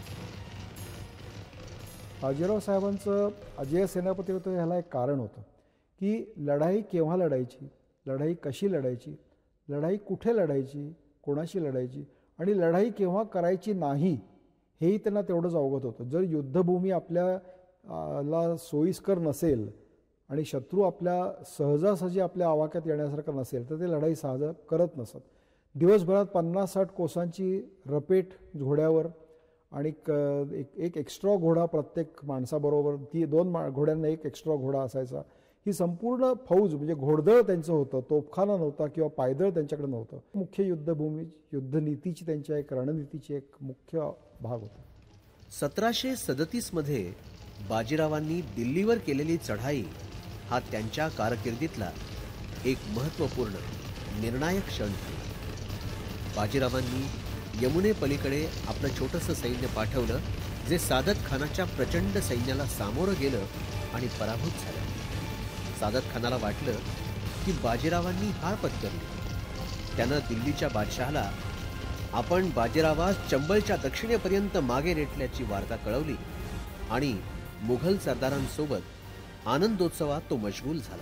बाजीराव साहेबांचं अजेय सेनापती होतं ह्याला एक कारण होतं की लढाई केव्हा लढायची, लढाई कशी लढायची, लढाई कुठे लढायची, कोणाशी लढायची आणि लढाई केव्हा करायची नाही हेही त्यांना तेवढंच अवगत होतं. जर युद्धभूमी आपल्याला सोयीस्कर नसेल आणि शत्रू आपल्या सहजासहजी आपल्या आवाक्यात येण्यासारखा नसेल तर ते लढाई सहज करत नसत. दिवसभरात पन्नास साठ कोसांची रपेट घोड्यावर आणि एक एक एक्स्ट्रा घोडा प्रत्येक माणसाबरोबर, ती दोन मा घोड्यांना एक एक्स्ट्रा घोडा असायचा. ही संपूर्ण फौज म्हणजे घोडदळ त्यांचं होतं, तोफखाना नव्हता किंवा पायदळ त्यांच्याकडे नव्हतं. मुख्य युद्धभूमी युद्धनीतीची त्यांच्या एक रणनीतीची एक मुख्य भाग होता. सतराशे सदतीस मध्ये बाजीरावांनी दिल्लीवर केलेली चढाई हा त्यांच्या कारकिर्दीतला एक महत्त्वपूर्ण निर्णायक क्षण ठरला. बाजीरावांनी यमुने पलीकडे आपलं छोटंसं सैन्य पाठवलं जे सादत खानाच्या प्रचंड सैन्याला सामोरं गेलं आणि पराभूत झालं. सादत खानाला वाटलं की बाजीरावांनी हार पत्करली. त्यानं दिल्लीच्या बादशहाला आपण बाजीरावास चंबलच्या दक्षिणेपर्यंत मागे रेटल्याची वार्ता कळवली आणि मुघल सरदारांसोबत आनंदोत्सवात तो मशगूल झाला.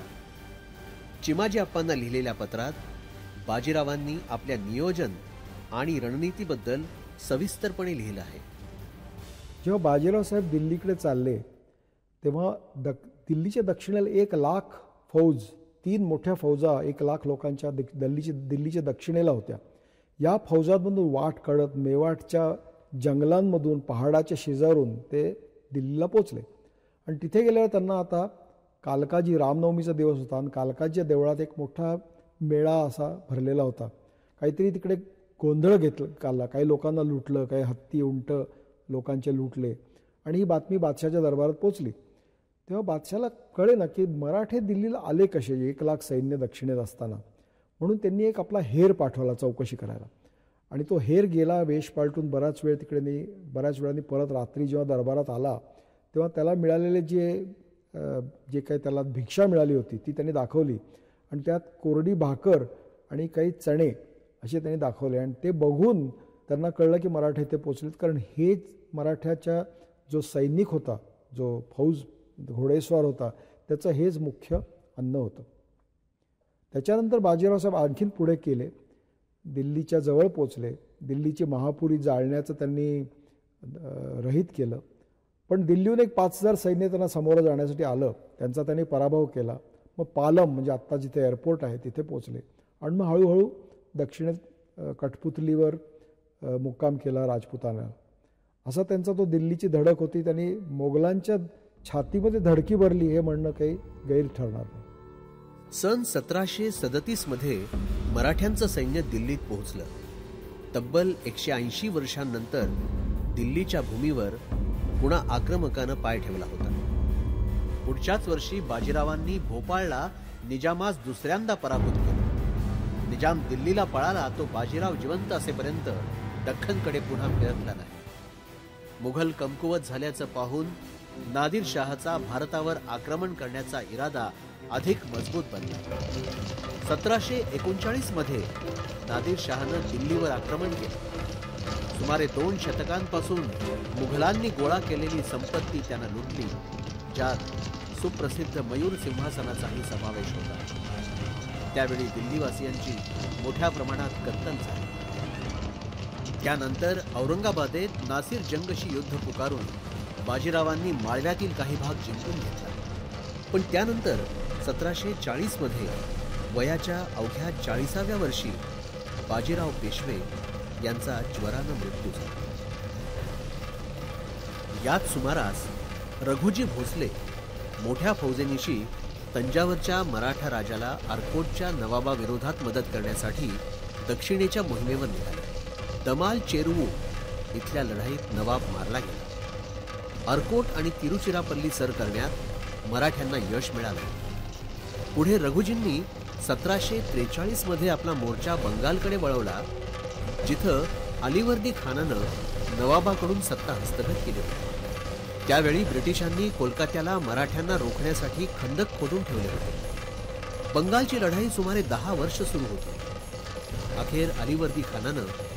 चिमाजी अप्पांना लिहिलेल्या पत्रात बाजीरावांनी आपल्या नियोजन आणि रणनीतीबद्दल सविस्तरपणे लिहिलं आहे. जेव्हा बाजीराव साहेब दिल्लीकडे चालले तेव्हा दक दिल्लीच्या दक्षिणेला एक लाख फौज, तीन मोठ्या फौजा एक लाख लोकांच्या दिल्लीची दिल्लीच्या दक्षिणेला होत्या. या फौजांमधून वाट काढत मेवाटच्या जंगलांमधून पहाडाच्या शेजारून ते दिल्लीला पोचले आणि तिथे गेल्यावर त्यांना आता कालकाजी रामनवमीचा दिवस होता आणि कालकाजीच्या देवळात एक मोठा मेळा असा भरलेला होता. काहीतरी तिकडे गोंधळ घेतलं कालला, काही लोकांना लुटलं, काही हत्ती उंट लोकांचे लुटले आणि ही बातमी बादशाच्या दरबारात पोचली. तेव्हा बादशाला कळे ना की मराठे दिल्लीला आले कसे एक लाख सैन्य दक्षिणेत असताना. म्हणून त्यांनी एक आपला हेर पाठवला चौकशी करायला आणि तो हेर गेला वेश पालटून बराच वेळ तिकडे नाही. बऱ्याच वेळाने परत रात्री जेव्हा दरबारात आला तेव्हा त्याला मिळालेले जे जे काही त्याला भिक्षा मिळाली होती ती त्यांनी दाखवली आणि त्यात कोरडी भाकर आणि काही चणे असे त्यांनी दाखवले आणि ते बघून त्यांना कळलं की मराठे ते पोचलेत. कारण हेच मराठ्याच्या जो सैनिक होता, जो फौज घोडेस्वार होता, त्याचं हेच मुख्य अन्न होतं. त्याच्यानंतर बाजीराव साहेब आणखीन पुढे केले, दिल्लीच्या जवळ पोचले. दिल्लीची महापुरी जाळण्याचं त्यांनी रहित केलं. पण दिल्लीहून एक पाच हजार सैन्य त्यांना सामोरं जाण्यासाठी आलं. त्यांचा त्यांनी पराभव केला. मग पालम म्हणजे आत्ता जिथे एअरपोर्ट आहे तिथे पोचले आणि मग हळूहळू दक्षिणेत कठपुतलीवर मुक्काम केला राजपुताना. असा त्यांचा तो दिल्लीची धडक होती. त्यांनी मोगलांच्या छातीमध्ये धडकी भरली हे म्हणणं काही गैर ठरणार नाही. सन सतराशे सदतीस मध्ये मराठ्यांचं सैन्य दिल्लीत पोहोचलं. तब्बल एकशे ऐंशी वर्षांनंतर दिल्लीच्या भूमीवर पुन्हा आक्रमकानं पाय ठेवला होता. पुढच्याच वर्षी बाजीरावांनी भोपाळला निजामास दुसऱ्यांदा पराभूत केलं. निजाम दिल्लीला पळाला तो बाजीराव जिवंत असेपर्यंत दख्खनकडे पुन्हा फिरकला नाही. मुघल कमकुवत झाल्याचं पाहून नादिर शहाचा भारतावर आक्रमण करण्याचा इरादा अधिक मजबूत बनला. सतराशे एकोणचाळीस मध्ये नादिर शहानं दिल्लीवर आक्रमण केलं. सुमारे दोन शतकांपासून मुघलांनी गोळा केलेली संपत्ती त्यानं लुटली, ज्यात सुप्रसिद्ध मयूर सिंहासनाचाही समावेश होता. त्यावेळी दिल्लीवासियांची मोठ्या प्रमाणात कत्तल झाली. त्यानंतर औरंगाबादेत नासिर जंगशी युद्ध पुकारून बाजीरावांनी माळव्यातील काही भाग जिंकून घेतला. पण त्यानंतर सतराशे चाळीस मध्ये वयाच्या अवघ्या चाळीसाव्या वर्षी बाजीराव पेशवे यांचा ज्वरानं मृत्यू झाला. याच सुमारास रघुजी भोसले मोठ्या फौजेनिशी तंजावरच्या मराठा राजाला आरकोटच्या नवाबाविरोधात मदत करण्यासाठी दक्षिणेच्या मोहिमेवर निघाले. दमाल चेरुवू इथल्या लढाईत नवाब मारला गेला. आरकोट आणि तिरुचिरापल्ली सर करण्यात मराठ्यांना यश मिळालं. पुढे रघुजींनी सतराशे त्रेचाळीस मध्ये आपला मोर्चा बंगालकडे वळवला, जिथं अलीवर्दी खानानं नवाबाकडून सत्ता हस्तगत केली होती. त्यावेळी ब्रिटिशांनी कोलकात्याला मराठ्यांना रोखण्यासाठी खंदक खोदून ठेवले होते. बंगालची लढाई सुमारे दहा वर्ष सुरू होती. अखेर अलीवर्दी खानानं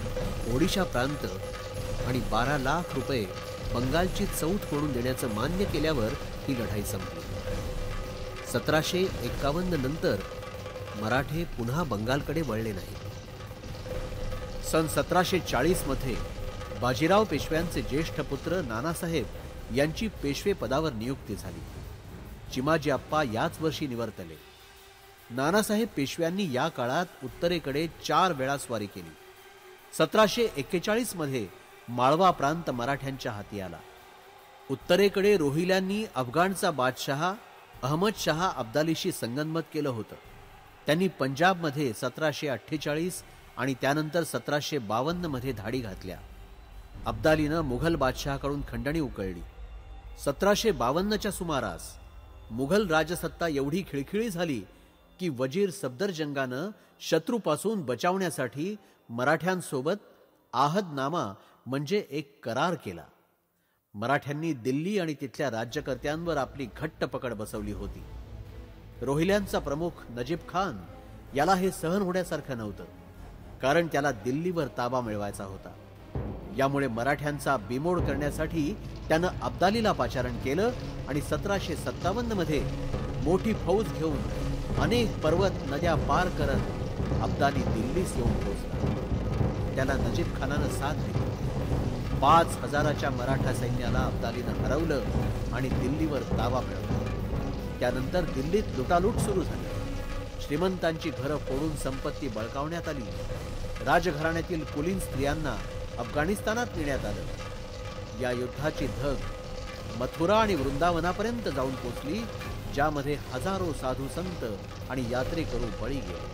ओडिशा प्रांत आणि बारा लाख रुपये बंगालची चौथ म्हणून देण्याचं मान्य केल्यावर ही लढाई संपली. सतराशे एक्कावन्न नंतर मराठे पुन्हा बंगालकडे वळले नाही. सन सतराशे चाळीस मध्ये बाजीराव पेशव्यांचे ज्येष्ठ पुत्र नानासाहेब यांची पेशवे पदावर नियुक्ती झाली. चिमाजी आप्पा याच वर्षी निवर्तले. नानासाहेब पेशव्यांनी या काळात उत्तरेकडे चार वेळा स्वारी केली. सतराशे एक्केचाळीस मध्ये माळवा प्रांत मराठ्यांच्या हाती आला. उत्तरेकडे रोहिल्यांनी अफगाणचा बादशहा अहमद शहा अब्दालीशी संगनमत केलं होतं. त्यांनी पंजाबमध्ये सतराशे अठ्ठेचाळीस आणि त्यानंतर सतराशे बावन्न मध्ये धाडी घातल्या. अब्दालीनं मुघल बादशहाकडून खंडणी उकळली. सतराशे बावन्नच्या सुमारास मुघल राजसत्ता एवढी खिळखिळी झाली की वजीर सफदरजंगानं शत्रूपासून बचावण्यासाठी मराठ्यांसोबत आहदनामा म्हणजे एक करार केला. मराठ्यांनी दिल्ली आणि तिथल्या राज्यकर्त्यांवर आपली घट्ट पकड बसवली होती. रोहिल्यांचा प्रमुख नजीब खान याला हे सहन होण्यासारखं नव्हतं, कारण त्याला दिल्लीवर ताबा मिळवायचा होता. यामुळे मराठ्यांचा बिमोड करण्यासाठी त्यानं अब्दालीला पाचारण केलं आणि सतराशे सत्तावन्न मध्ये मोठी फौज घेऊन अनेक पर्वत नद्या पार करत अब्दाली दिल्लीस येऊन पोहोचला. त्याला नजीब खानानं साथ दिली. पाच हजाराच्या मराठा सैन्याला अब्दालीनं हरवलं आणि दिल्लीवर ताबा मिळवला. त्यानंतर दिल्लीत लुटालूट सुरू झाली. श्रीमंतांची घरं फोडून संपत्ती बळकावण्यात आली. राजघराण्यातील कुलीन स्त्रियांना अफगाणिस्तानात नेण्यात आलं. या युद्धाची धग मथुरा आणि वृंदावनापर्यंत जाऊन पोचली, ज्यामध्ये हजारो साधू संत आणि यात्रेकरू बळी गेले.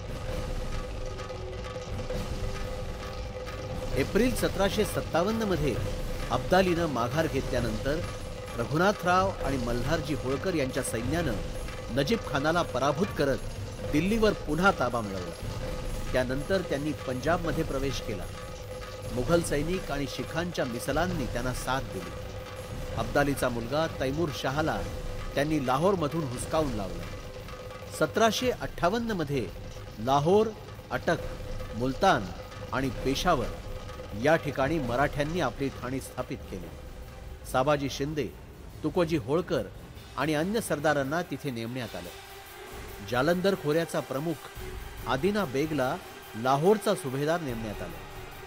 एप्रिल सतराशे सत्तावन्न मध्ये अब्दालीनं माघार घेतल्यानंतर रघुनाथराव आणि मल्हारजी होळकर यांच्या सैन्यानं नजीब खानाला पराभूत करत दिल्लीवर पुन्हा ताबा मिळवला. त्यानंतर त्यांनी पंजाबमध्ये प्रवेश केला. मुघल सैनिक आणि शिखांच्या मिसलांनी त्यांना साथ दिली. अब्दालीचा मुलगा तैमूर शहाला त्यांनी लाहोरमधून हुसकावून लावला. सतराशे अठ्ठावन्न मध्ये लाहोर, अटक, मुलतान आणि पेशावर या ठिकाणी मराठ्यांनी आपली ठाणी स्थापित केली. साबाजी शिंदे, तुकोजी होळकर आणि अन्य सरदारांना तिथे नेमण्यात आलं. जालंधर खोऱ्याचा प्रमुख आदिना बेगला लाहोरचा सुभेदार नेमण्यात आला.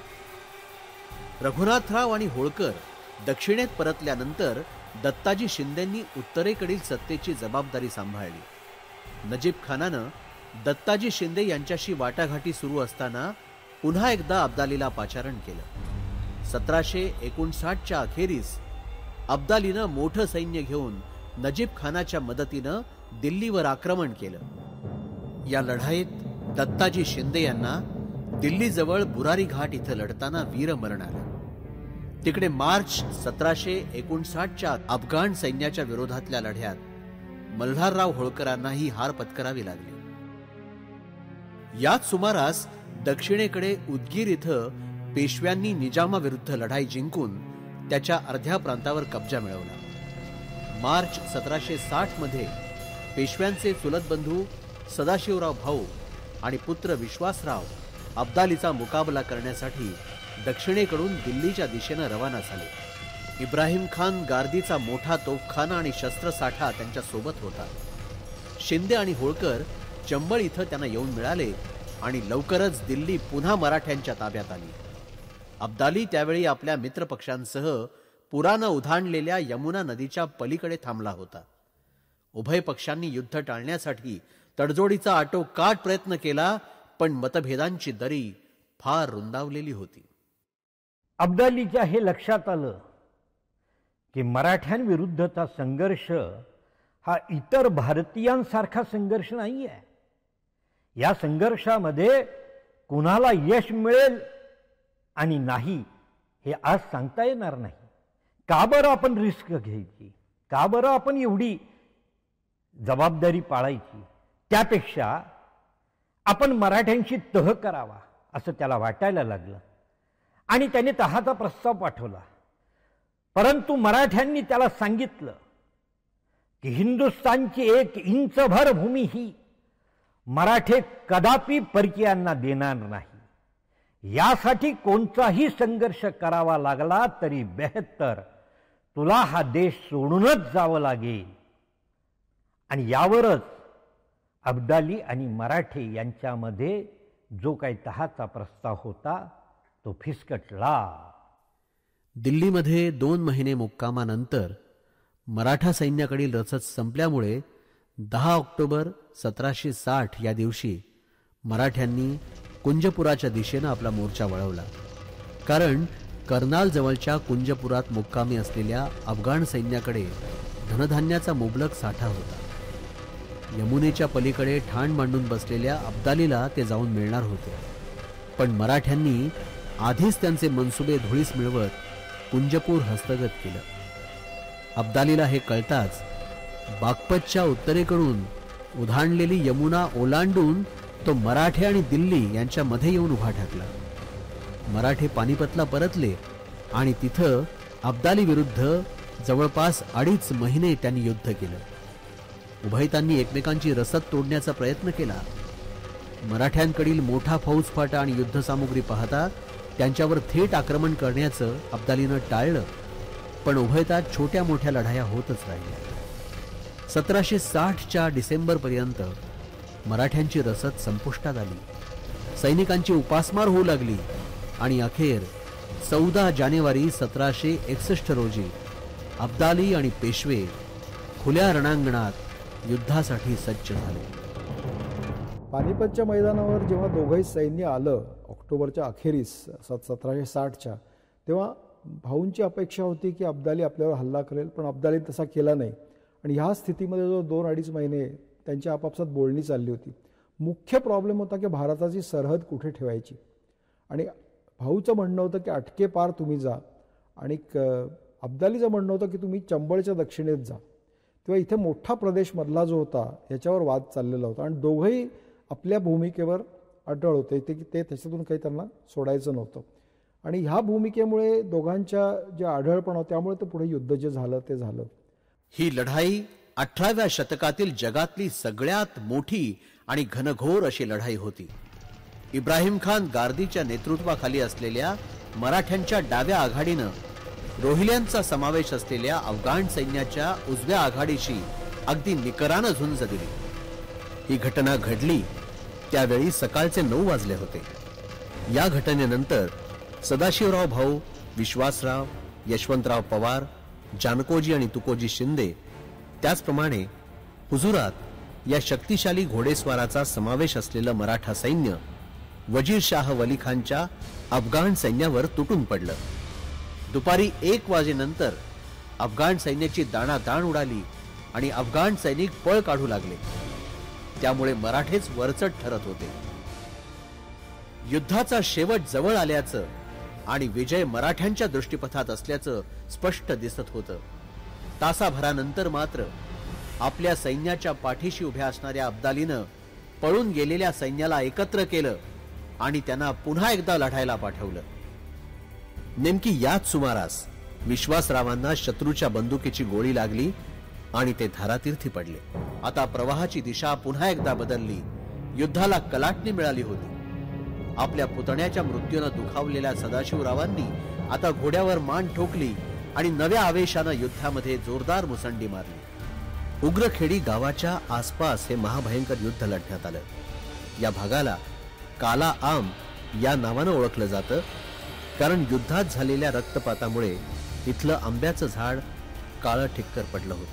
रघुनाथराव आणि होळकर दक्षिणेत परतल्यानंतर दत्ताजी शिंदेंनी उत्तरेकडील सत्तेची जबाबदारी सांभाळली. नजीब खानानं दत्ताजी शिंदे यांच्याशी वाटाघाटी सुरू असताना पुन्हा एकदा अब्दालीला पाचारण केलं. सतराशे एकोणसाठच्या अखेरीस अब्दालीनं मोठं सैन्य घेऊन नजीब खानाच्या मदतीनं दिल्लीवर आक्रमण केलं. या लढाईत दत्ताजी शिंदे यांना दिल्लीजवळ बुरारी घाट इथं लढताना वीरमरण आलं. तिकडे मार्च सतराशे एकोणसाठच्या अफगाण सैन्याच्या विरोधातल्या लढ्यात मल्हारराव होळकरांनाही हार पत्करावी लागली. याच सुमारास दक्षिणेकडे उदगीर इथं पेशव्यांनी निजामाविरुद्ध लढाई जिंकून त्याच्या अर्ध्या प्रांतावर कब्जा मिळवला. मार्च सतराशे साठ मध्ये पेशव्यांचे चुलत बंधू सदाशिवराव भाऊ आणि पुत्र विश्वासराव अब्दालीचा मुकाबला करण्यासाठी दक्षिणेकडून दिल्लीच्या दिशेनं रवाना झाले. इब्राहिम खान गार्दीचा मोठा तोफखाना आणि शस्त्रसाठा त्यांच्या सोबत होता. शिंदे आणि होळकर चंबळ इथं त्यांना येऊन मिळाले आणि लवकरच दिल्ली पुन्हा मराठ्यांच्या ताब्यात आली. अब्दाली त्यावेळी आपल्या मित्रपक्षांसह पुरानं उधाणलेल्या यमुना नदीच्या पलीकडे थांबला होता. उभय पक्षांनी युद्ध टाळण्यासाठी तडजोडीचा आटोकाट प्रयत्न केला, पण मतभेदांची दरी फार रुंदावलेली होती. अब्दालीच्या हे लक्षात आलं की मराठ्यांविरुद्धचा संघर्ष हा इतर भारतीयांसारखा संघर्ष नाही आहे. या संघर्षामध्ये कुणाला यश मिळेल आणि नाही हे आज सांगता येणार नाही. का बरं आपण रिस्क घ्यायची, का बरं आपण एवढी जबाबदारी पाळायची. त्यापेक्षा आपण मराठ्यांशी तह करावा असं त्याला वाटायला लागलं आणि त्याने तहाचा प्रस्ताव पाठवला. परंतु मराठ्यांनी त्याला सांगितलं की हिंदुस्थानची एक इंचभर भूमी ही मराठे कदापि परकीयांना देणार नाही. यासाठी कोणताही संघर्ष करावा लागला तरी बेहत्तर तुला हा देश सोडूनच जावं लागेल. आणि यावरच अब्दाली आणि मराठे यांच्यामध्ये जो काही तहाचा प्रस्ताव होता तो फिसकटला. दिल्लीमध्ये दोन महिने मुक्कामानंतर मराठा सैन्याकडील रसद संपल्यामुळे दहा ऑक्टोबर सतराशे साठ या दिवशी मराठ्यांनी कुंजपुराच्या दिशेनं आपला मोर्चा वळवला. कारण कर्नाल जवळच्या कुंजपुरात मुक्कामी असलेल्या अफगाण सैन्याकडे धनधान्याचा मुबलक साठा होता. यमुनेच्या पलीकडे ठाण मांडून बसलेल्या अब्दालीला ते जाऊन मिळणार होते. पण मराठ्यांनी आधीच त्यांचे मनसुबे धुळीस मिळवत कुंजपूर हस्तगत केलं. अब्दालीला हे कळताच बागपतच्या उत्तरेकडून उधाणलेली यमुना ओलांडून तो मराठे आणि दिल्ली यांच्यामध्ये येऊन उभा ठाकला. मराठे पानिपतला परतले आणि तिथं अब्दाली विरुद्ध जवळपास अडीच महिने त्यांनी युद्ध केलं. उभयतांनी एकमेकांची रसद तोडण्याचा प्रयत्न केला. मराठ्यांकडील मोठा फौजफाटा आणि युद्धसामुग्री पाहता त्यांच्यावर थेट आक्रमण करण्याचं अब्दालीनं टाळलं. पण उभयतात छोट्या मोठ्या लढाया होतच राहिल्या. सतराशे साठच्या डिसेंबरपर्यंत मराठ्यांची रसद संपुष्टात आली. सैनिकांची उपासमार होऊ लागली आणि अखेर चौदा जानेवारी सतराशे एकसष्ट रोजी अब्दाली आणि पेशवे खुल्या रणांगणात युद्धासाठी सज्ज झाले. पानिपतच्या मैदानावर जेव्हा दोघंही सैन्य आलं ऑक्टोबरच्या अखेरीस सतराशे साठच्या, तेव्हा भाऊंची अपेक्षा होती की अब्दाली आपल्यावर हल्ला करेल, पण अब्दाली तसा केला नाही. आणि ह्या स्थितीमध्ये जो दोन अडीच महिने त्यांच्या आपापसात बोलणी चालली होती. मुख्य प्रॉब्लेम होता की भारताची सरहद कुठे ठेवायची. आणि भाऊचं म्हणणं होतं की अटके पार तुम्ही जा आणि अब्दालीचं म्हणणं होतं की तुम्ही चंबळच्या दक्षिणेत जा. तेव्हा इथे मोठा प्रदेश मधला जो होता याच्यावर वाद चाललेला होता आणि दोघंही आपल्या भूमिकेवर अटळ होते ते की ते त्याच्यातून काही त्यांना सोडायचं नव्हतं. आणि ह्या भूमिकेमुळे दोघांच्या जे आढळपण होतं त्यामुळे तर पुढे युद्ध जे झालं ते झालं. ही लढाई अठराव्या शतकातील जगातली सगळ्यात मोठी आणि घनघोर अशी लढाई होती. इब्राहिम खान गार्दीच्या नेतृत्वाखाली असलेल्या मराठ्यांच्या डाव्या आघाडीनं रोहिल्यांचा समावेश असलेल्या अफगाण सैन्याच्या उजव्या आघाडीशी अगदी निकरानं झुंज दिली. ही घटना घडली त्यावेळी सकाळचे नऊ वाजले होते. या घटनेनंतर सदाशिवराव भाऊ, विश्वासराव, यशवंतराव पवार, जानकोजी आणि तुकोजी शिंदे, त्याचप्रमाणे हुजुरात या शक्तिशाली घोडेस्वाराचा समावेश असलेलं मराठा सैन्य वजीर शाह वली खानच्या अफगाण सैन्यावर तुटून पडलं. दुपारी एक वाजेनंतर अफगाण सैन्याची दाणादाण उडाली आणि अफगाण सैनिक पळ काढू लागले. त्यामुळे मराठेच वरचढ ठरत होते. युद्धाचा शेवट जवळ आल्याचं आणि विजय मराठ्यांच्या दृष्टीपथात असल्याचं स्पष्ट दिसत होतं. तासाभरानंतर मात्र आपल्या सैन्याच्या पाठीशी उभ्या असणाऱ्या अब्दालीनं पळून गेलेल्या सैन्याला एकत्र केलं आणि त्यांना पुन्हा एकदा लढायला पाठवलं. नेमकी याच सुमारास विश्वासरावांना शत्रूच्या बंदुकीची गोळी लागली आणि ते धारातीर्थी पडले. आता प्रवाहाची दिशा पुन्हा एकदा बदलली. युद्धाला कलाटणी मिळाली होती. आपल्या पुतण्याच्या मृत्यूनं दुखावलेल्या सदाशिवरावांनी आता घोड्यावर मान ठोकली आणि नव्या आवेशानं युद्धामध्ये जोरदार मुसंडी मारली. उग्रखेडी गावाच्या आसपास हे महाभयंकर युद्ध लढण्यात आलं. या भागाला काला आम या नावानं ओळखलं जातं, कारण युद्धात झालेल्या रक्तपातामुळे इथलं आंब्याचं झाड काळं ठिक्कर पडलं होतं.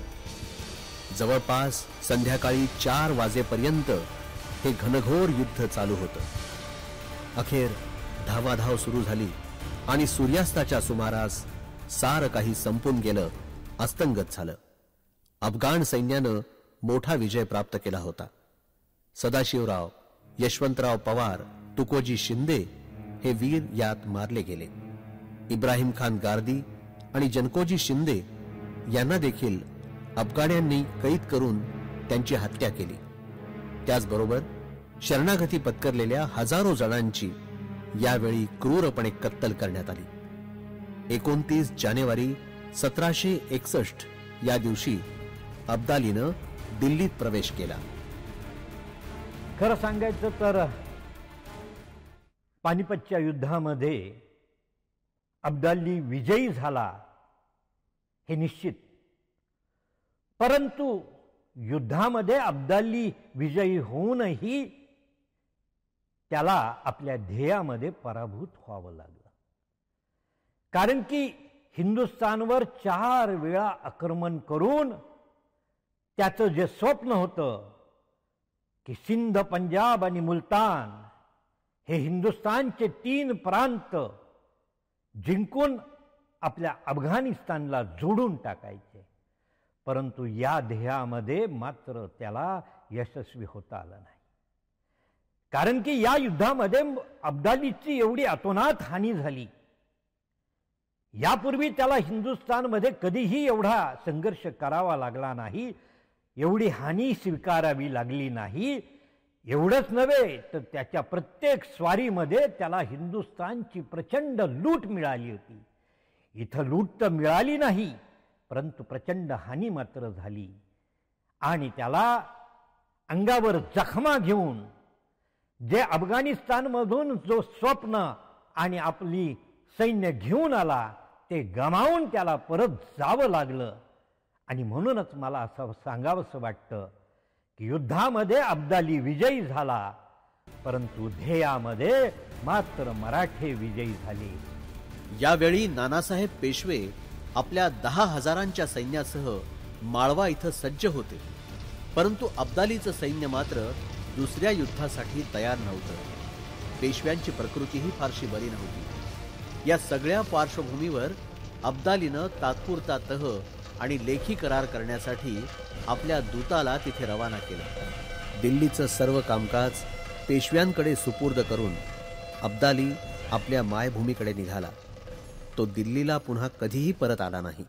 जवळपास संध्याकाळी चार वाजेपर्यंत हे घनघोर युद्ध चालू होतं. अखेर धावाधाव सुरू झाली आणि सूर्यास्ताच्या सुमारास सारं काही संपून गेलं, अस्तंगत झालं. अफगाण सैन्यानं मोठा विजय प्राप्त केला होता. सदाशिवराव, यशवंतराव पवार, तुकोजी शिंदे हे वीर यात मारले गेले. इब्राहिम खान गार्दी आणि जनकोजी शिंदे यांना देखील अफगाण्यांनी कैद करून त्यांची हत्या केली. त्याचबरोबर शरणागती पत्करलेल्या हजारो जणांची यावेळी क्रूरपणे कत्तल करण्यात आली. एकोणतीस जानेवारी सतराशे एकसष्ट या दिवशी अब्दालीनं दिल्लीत प्रवेश केला. खरं सांगायचं तर पानिपतच्या युद्धामध्ये अब्दाली विजयी झाला हे निश्चित, परंतु युद्धामध्ये अब्दाली विजयी होऊनही त्याला आपल्या ध्येयामध्ये पराभूत व्हावं लागलं. कारण की हिंदुस्थानवर चार वेळा आक्रमण करून त्याचं जे स्वप्न होतं की सिंध, पंजाब आणि मुलतान हे हिंदुस्थानचे तीन प्रांत जिंकून आपल्या अफगाणिस्तानला जोडून टाकायचे, परंतु या ध्येयामध्ये मात्र त्याला यशस्वी होता आलं नाही. कारण की या युद्धामध्ये अब्दालीची एवढी अतोनात हानी झाली. यापूर्वी त्याला हिंदुस्थानमध्ये कधीही एवढा संघर्ष करावा लागला नाही, एवढी हानी स्वीकारावी लागली नाही. एवढंच नव्हे तर त्याच्या प्रत्येक स्वारीमध्ये त्याला हिंदुस्थानची प्रचंड लूट मिळाली होती. इथं लूट तर मिळाली नाही, परंतु प्रचंड हानी मात्र झाली. आणि त्याला अंगावर जखमा घेऊन जे अफगाणिस्तानमधून जो स्वप्न आणि आपली सैन्य घेऊन आला ते गमावून त्याला परत जावं लागलं. आणि म्हणूनच मला असं सांगावंसं वाटतं की युद्धामध्ये अब्दाली विजयी झाला, परंतु ध्येयामध्ये मात्र मराठे विजयी झाले. यावेळी नानासाहेब पेशवे आपल्या दहा हजारांच्या सैन्यासह माळवा इथं सज्ज होते, परंतु अब्दालीचं सैन्य मात्र दुसऱ्या युद्धासाठी तयार नव्हतं. पेशव्यांची प्रकृतीही फारशी बरी नव्हती. या सगळ्या पार्श्वभूमीवर अब्दालीनं तात्पुरता तह आणि लेखी करार करण्यासाठी आपल्या दूताला तिथे रवाना केलं. दिल्लीचं सर्व कामकाज पेशव्यांकडे सुपूर्द करून अब्दाली आपल्या मायभूमीकडे निघाला. तो दिल्लीला पुन्हा कधीही परत आला नाही.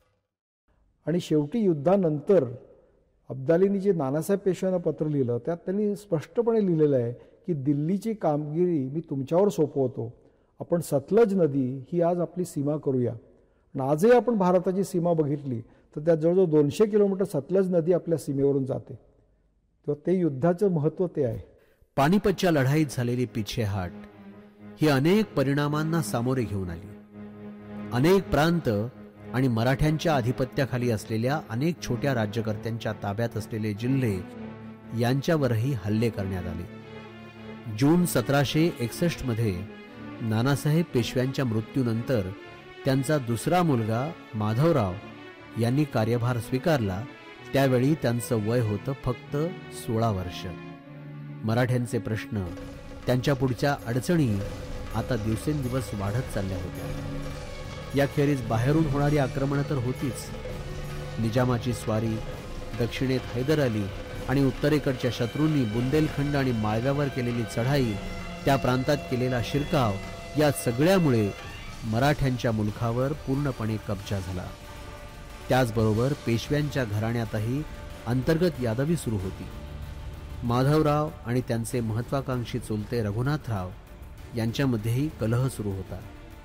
आणि शेवटी युद्धानंतर अब्दालींनी जे नानासाहेब पेशव्यांना पत्र लिहिलं त्यात त्यांनी स्पष्टपणे लिहिलेलं आहे की दिल्लीची कामगिरी मी तुमच्यावर सोपवतो. आपण सतलज नदी ही आज आपली सीमा करूया. आणि आजही आपण भारताची सीमा बघितली तर त्यात जवळजवळ दोनशे किलोमीटर सतलज नदी आपल्या सीमेवरून जाते. तेव्हा ते युद्धाचं महत्त्व ते आहे. पानिपतच्या लढाईत झालेली पिछेहाट ही अनेक परिणामांना सामोरे घेऊन आली. अनेक प्रांत आणि मराठ्यांच्या अधिपत्याखाली असलेल्या अनेक छोट्या राज्यकर्त्यांच्या ताब्यात असलेले जिल्हे यांच्यावरही हल्ले करण्यात आले. जून सतराशे एकसष्ट मध्ये नानासाहेब पेशव्यांच्या मृत्यूनंतर त्यांचा दुसरा मुलगा माधवराव यांनी कार्यभार स्वीकारला. त्यावेळी त्यांचं वय होतं फक्त सोळा वर्ष. मराठ्यांचे प्रश्न, त्यांच्या पुढच्या अडचणी आता दिवसेंदिवस वाढत चालल्या होत्या. याखेरीज बाहेरून होणारी आक्रमणं तर होतीच. निजामाची स्वारी, दक्षिणेत हैदर अली आणि उत्तरेकडच्या शत्रूंनी बुंदेलखंड आणि माळव्यावर केलेली चढाई, त्या प्रांतात केलेला शिरकाव, या सगळ्यामुळे मराठ्यांच्या मुलखावर पूर्णपणे कब्जा झाला. त्याचबरोबर पेशव्यांच्या घराण्यातही अंतर्गत यादवी सुरू होती. माधवराव आणि त्यांचे महत्वाकांक्षी चुलते रघुनाथराव यांच्यामध्येही कलह सुरू होता.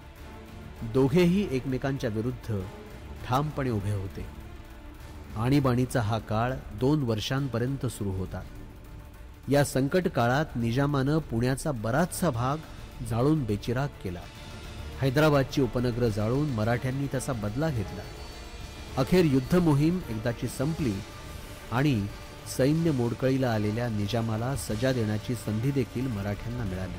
दोघेही एकमेकांच्या विरुद्ध ठामपणे उभे होते. आणीबाणीचा हा काळ दोन वर्षांपर्यंत सुरू होता. या संकट काळात निजामानं पुण्याचा बराचसा भाग जाळून बेचिराग केला. हैदराबादची उपनगरं जाळून मराठ्यांनी त्याचा बदला घेतला. अखेर युद्ध मोहीम एकदाची संपली आणि सैन्य मोडकळीला आलेल्या निजामाला सजा देण्याची संधी देखील मराठ्यांना मिळाली.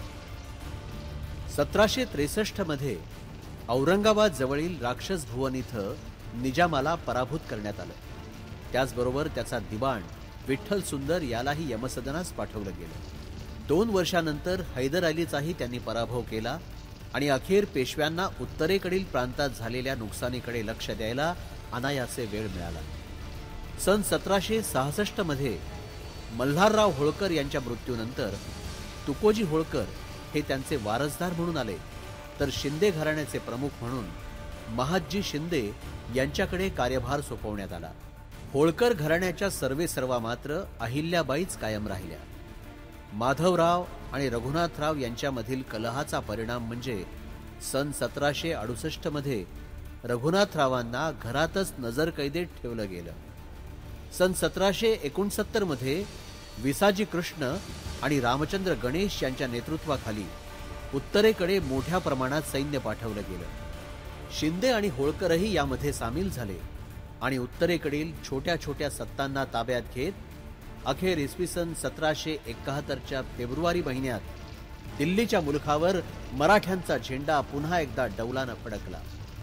सतराशे त्रेसष्ट मध्ये औरंगाबाद जवळील राक्षस भुवन इथं निजामाला पराभूत करण्यात आलं. त्याचबरोबर त्याचा दिवाण विठ्ठल सुंदर यालाही यमसदनास पाठवलं गेलं. दोन वर्षानंतर हैदर अलीचाही त्यांनी पराभव केला आणि अखेर पेशव्यांना उत्तरेकडील प्रांतात झालेल्या नुकसानीकडे लक्ष द्यायला अनायासे वेळ मिळाला. सन सतराशे सहासष्ट मध्ये मल्हारराव होळकर यांच्या मृत्यूनंतर तुकोजी होळकर हे त्यांचे वारसदार म्हणून आले, तर शिंदे घराण्याचे प्रमुख म्हणून महादजी शिंदे यांच्याकडे कार्यभार सोपवण्यात आला. होळकर घराण्याच्या सर्वेसर्वा मात्र अहिल्याबाईच कायम राहिल्या. माधवराव आणि रघुनाथराव यांच्यामधील कलहाचा परिणाम म्हणजे सन सतराशे अडुसष्ट मध्ये रघुनाथरावांना घरातच नजरकैदेत ठेवलं गेलं. सन सतराशे एकोणसत्तर मध्ये विसाजी कृष्ण आणि रामचंद्र गणेश यांच्या नेतृत्वाखाली उत्तरेकडे मोठ्या प्रमाणात सैन्य पाठवलं गेलं. शिंदे आणि होळकरही यामध्ये सामील झाले आणि उत्तरेकडील छोट्या छोट्या सत्तांना ताब्यात घेत अखेर इसवी सन सतराशे एकाहत्तरच्या फेब्रुवारी महिन्यात दिल्लीच्या मुलखावर मराठ्यांचा झेंडा पुन्हा एकदा डौलानं फडकला.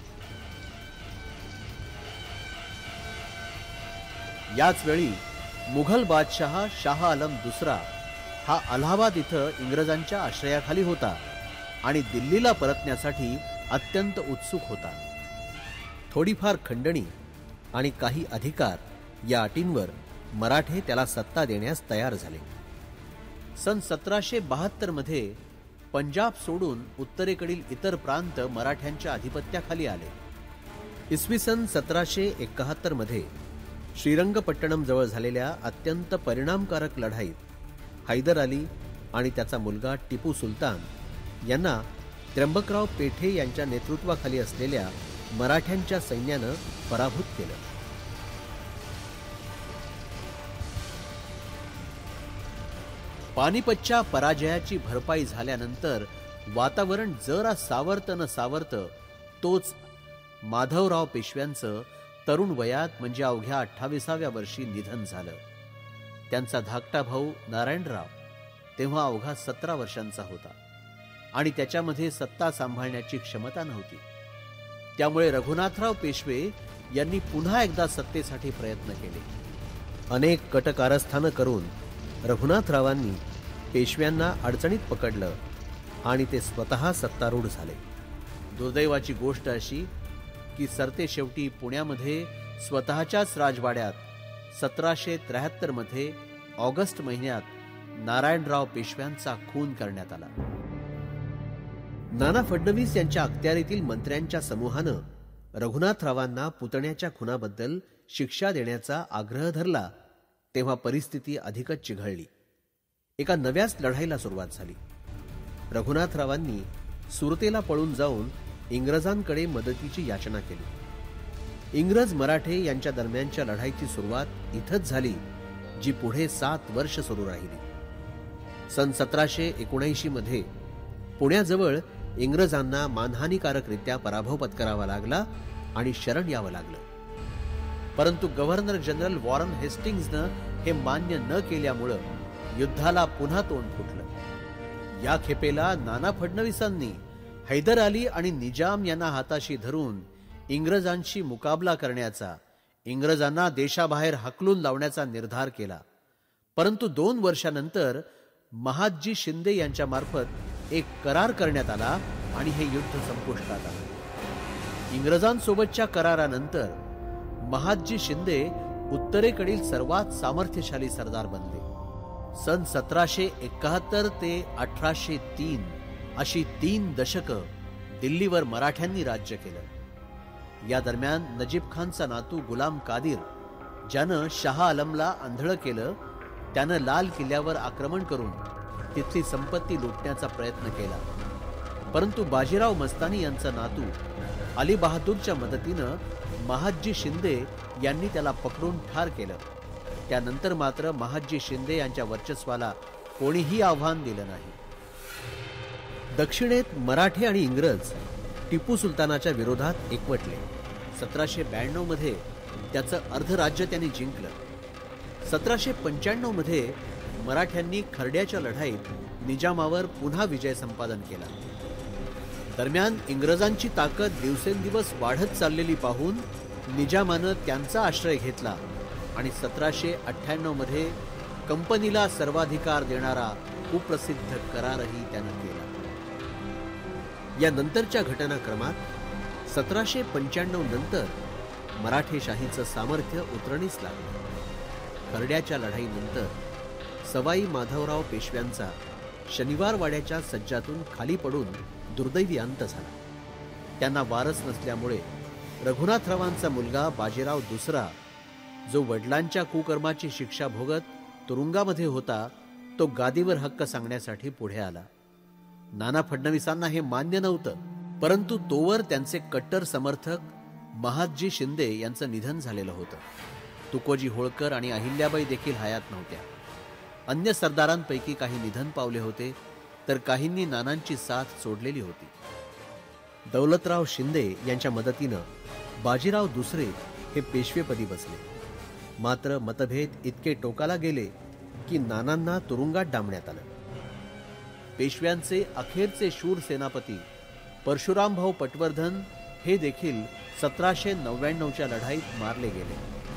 याच वेळी मुघल बादशहा शाह आलम दुसरा हा अलाहाबाद इथं इंग्रजांच्या आश्रयाखाली होता आणि दिल्लीला परतण्यासाठी अत्यंत उत्सुक होता. थोडीफार खंडणी आणि काही अधिकार या अटींवर मराठे त्याला सत्ता देण्यास तयार झाले. सन सतराशे बहात्तर मध्ये पंजाब सोडून उत्तरेकडील इतर प्रांत मराठ्यांच्या अधिपत्याखाली आले. इसवी सन सतराशे एकाहत्तर मध्ये श्रीरंगपट्टणम जवळ झालेल्या अत्यंत परिणामकारक लढाईत हैदर अली आणि त्याचा मुलगा टिपू सुलतान यांना त्र्यंबकराव पेठे यांच्या नेतृत्वाखाली असलेल्या मराठ्यांच्या सैन्यानं पराभूत केलं. पानिपतच्या पराजयाची भरपाई झाल्यानंतर वातावरण जरा सावरत न सावरत तोच माधवराव पेशव्यांचं तरुण वयात म्हणजे अवघ्या अठ्ठावीसाव्या वर्षी निधन झालं. त्यांचा धाकटा भाऊ नारायणराव तेव्हा अवघा सतरा वर्षांचा होता आणि त्याच्यामध्ये सत्ता सांभाळण्याची क्षमता नव्हती. त्यामुळे रघुनाथराव पेशवे यांनी पुन्हा एकदा सत्तेसाठी प्रयत्न केले. अनेक कटकारस्थानं करून रघुनाथरावांनी पेशव्यांना अडचणीत पकडलं आणि ते स्वतः सत्तारूढ झाले. दुर्दैवाची गोष्ट अशी की सरते शेवटी पुण्यामध्ये स्वतःच्याच राजवाड्यात सतराशे त्र्याहत्तर मध्ये ऑगस्ट महिन्यात नारायणराव पेशव्यांचा खून करण्यात आला. नाना फडणवीस यांच्या अखत्यारीतील मंत्र्यांच्या समूहानं रघुनाथरावांना पुतण्याच्या खुनाबद्दल शिक्षा देण्याचा आग्रह धरला तेव्हा परिस्थिती अधिकच चिघळली. एका नव्याच लढाईला सुरुवात झाली. रघुनाथरावांनी सुरतेला पळून जाऊन इंग्रजांकडे मदतीची याचना केली. इंग्रज मराठे यांच्या दरम्यानच्या लढाईची सुरुवात इथंच झाली जी पुढे सात वर्ष सुरू राहिली. सन सतराशे एकोणऐंशी मध्ये पुण्याजवळ इंग्रजांना मानहानीकारकरित्या पराभव पत्करावा लागला आणि शरण यावं लागलं. परंतु गव्हर्नर जनरल वॉरन हेस्टिंग्जनं हे मान्य न केल्यामुळं युद्धाला पुन्हा तोंड फुटलं. या खेपेला नाना फडणवीसांनी हैदर अली आणि निजाम यांना हाताशी धरून इंग्रजांशी मुकाबला करण्याचा, इंग्रजांना देशाबाहेर हाकलून लावण्याचा निर्धार केला. परंतु दोन वर्षानंतर महादजी शिंदे यांच्या मार्फत एक करार करण्यात आला आणि हे युद्ध संपुष्टात आलं. इंग्रजांसोबतच्या करारानंतर महादजी शिंदे उत्तरेकडील सर्वात सामर्थ्यशाली सरदार बनले. सन सतराशे एकाहत्तर ते अठराशे तीन अशी तीन दशकं दिल्लीवर मराठ्यांनी राज्य केलं. या दरम्यान नजीब खानचा नातू गुलाम कादिर, ज्यानं शाह आलमला आंधळं केलं, त्यानं लाल किल्ल्यावर आक्रमण करून तिथली संपत्ती लुटण्याचा प्रयत्न केला. परंतु बाजीराव मस्तानी यांचा नातू अली बहादूरच्या मदतीनं महादजी शिंदे यांनी त्याला पकडून ठार केलं. त्यानंतर मात्र महादजी शिंदे यांच्या वर्चस्वाला कोणीही आव्हान दिलं नाही. दक्षिणेत मराठे आणि इंग्रज टिपू सुलतानाच्या विरोधात एकवटले. सतराशे ब्याण्णव मध्ये त्याचं अर्धराज्य त्यांनी जिंकलं. सतराशे पंच्याण्णव मध्ये मराठ्यांनी खर्ड्याच्या लढाईत निजामावर पुन्हा विजय संपादन केला. दरम्यान इंग्रजांची ताकद दिवसेंदिवस वाढत चाललेली पाहून निजामानं त्यांचा आश्रय घेतला आणि सतराशे अठ्ठ्याण्णव मध्ये कंपनीला सर्वाधिकार देणारा कुप्रसिद्ध करारही त्यानं केला. या नंतरच्या घटनाक्रमात सतराशे पंच्याण्णव नंतर मराठेशाहीचं सामर्थ्य उतरणीस लागलं. खर्ड्याच्या लढाईनंतर सवाई माधवराव पेशव्यांचा शनिवारवाड्याच्या सज्जातून खाली पडून दुर्दैवी अंत झाला. त्यांना वारस नसल्यामुळे रघुनाथरावांचा मुलगा बाजीराव दुसरा, जो वडिलांच्या कुकर्माची शिक्षा भोगत तुरुंगामध्ये होता, तो गादीवर हक्क सांगण्यासाठी पुढे आला. नाना फडणवीसांना हे मान्य नव्हतं, परंतु तोवर त्यांचे कट्टर समर्थक महादजी शिंदे यांचं निधन झालेलं होतं. तुकोजी होळकर आणि अहिल्याबाई देखील हयात नव्हत्या. अन्य सरदारांपैकी काही निधन पावले होते, तर काहींनी नानांची साथ सोडलेली होती. दौलतराव शिंदे यांच्या मदतीनं बाजीराव दुसरे हे पेशवेपदी बसले. मात्र मतभेद इतके टोकाला गेले की नानांना तुरुंगात डांबण्यात आलं. पेशव्यांचे अखेरचे शूर सेनापती परशुरामभाऊ पटवर्धन हे देखील सतराशे नव्याण्णवच्या लढाईत मारले गेले.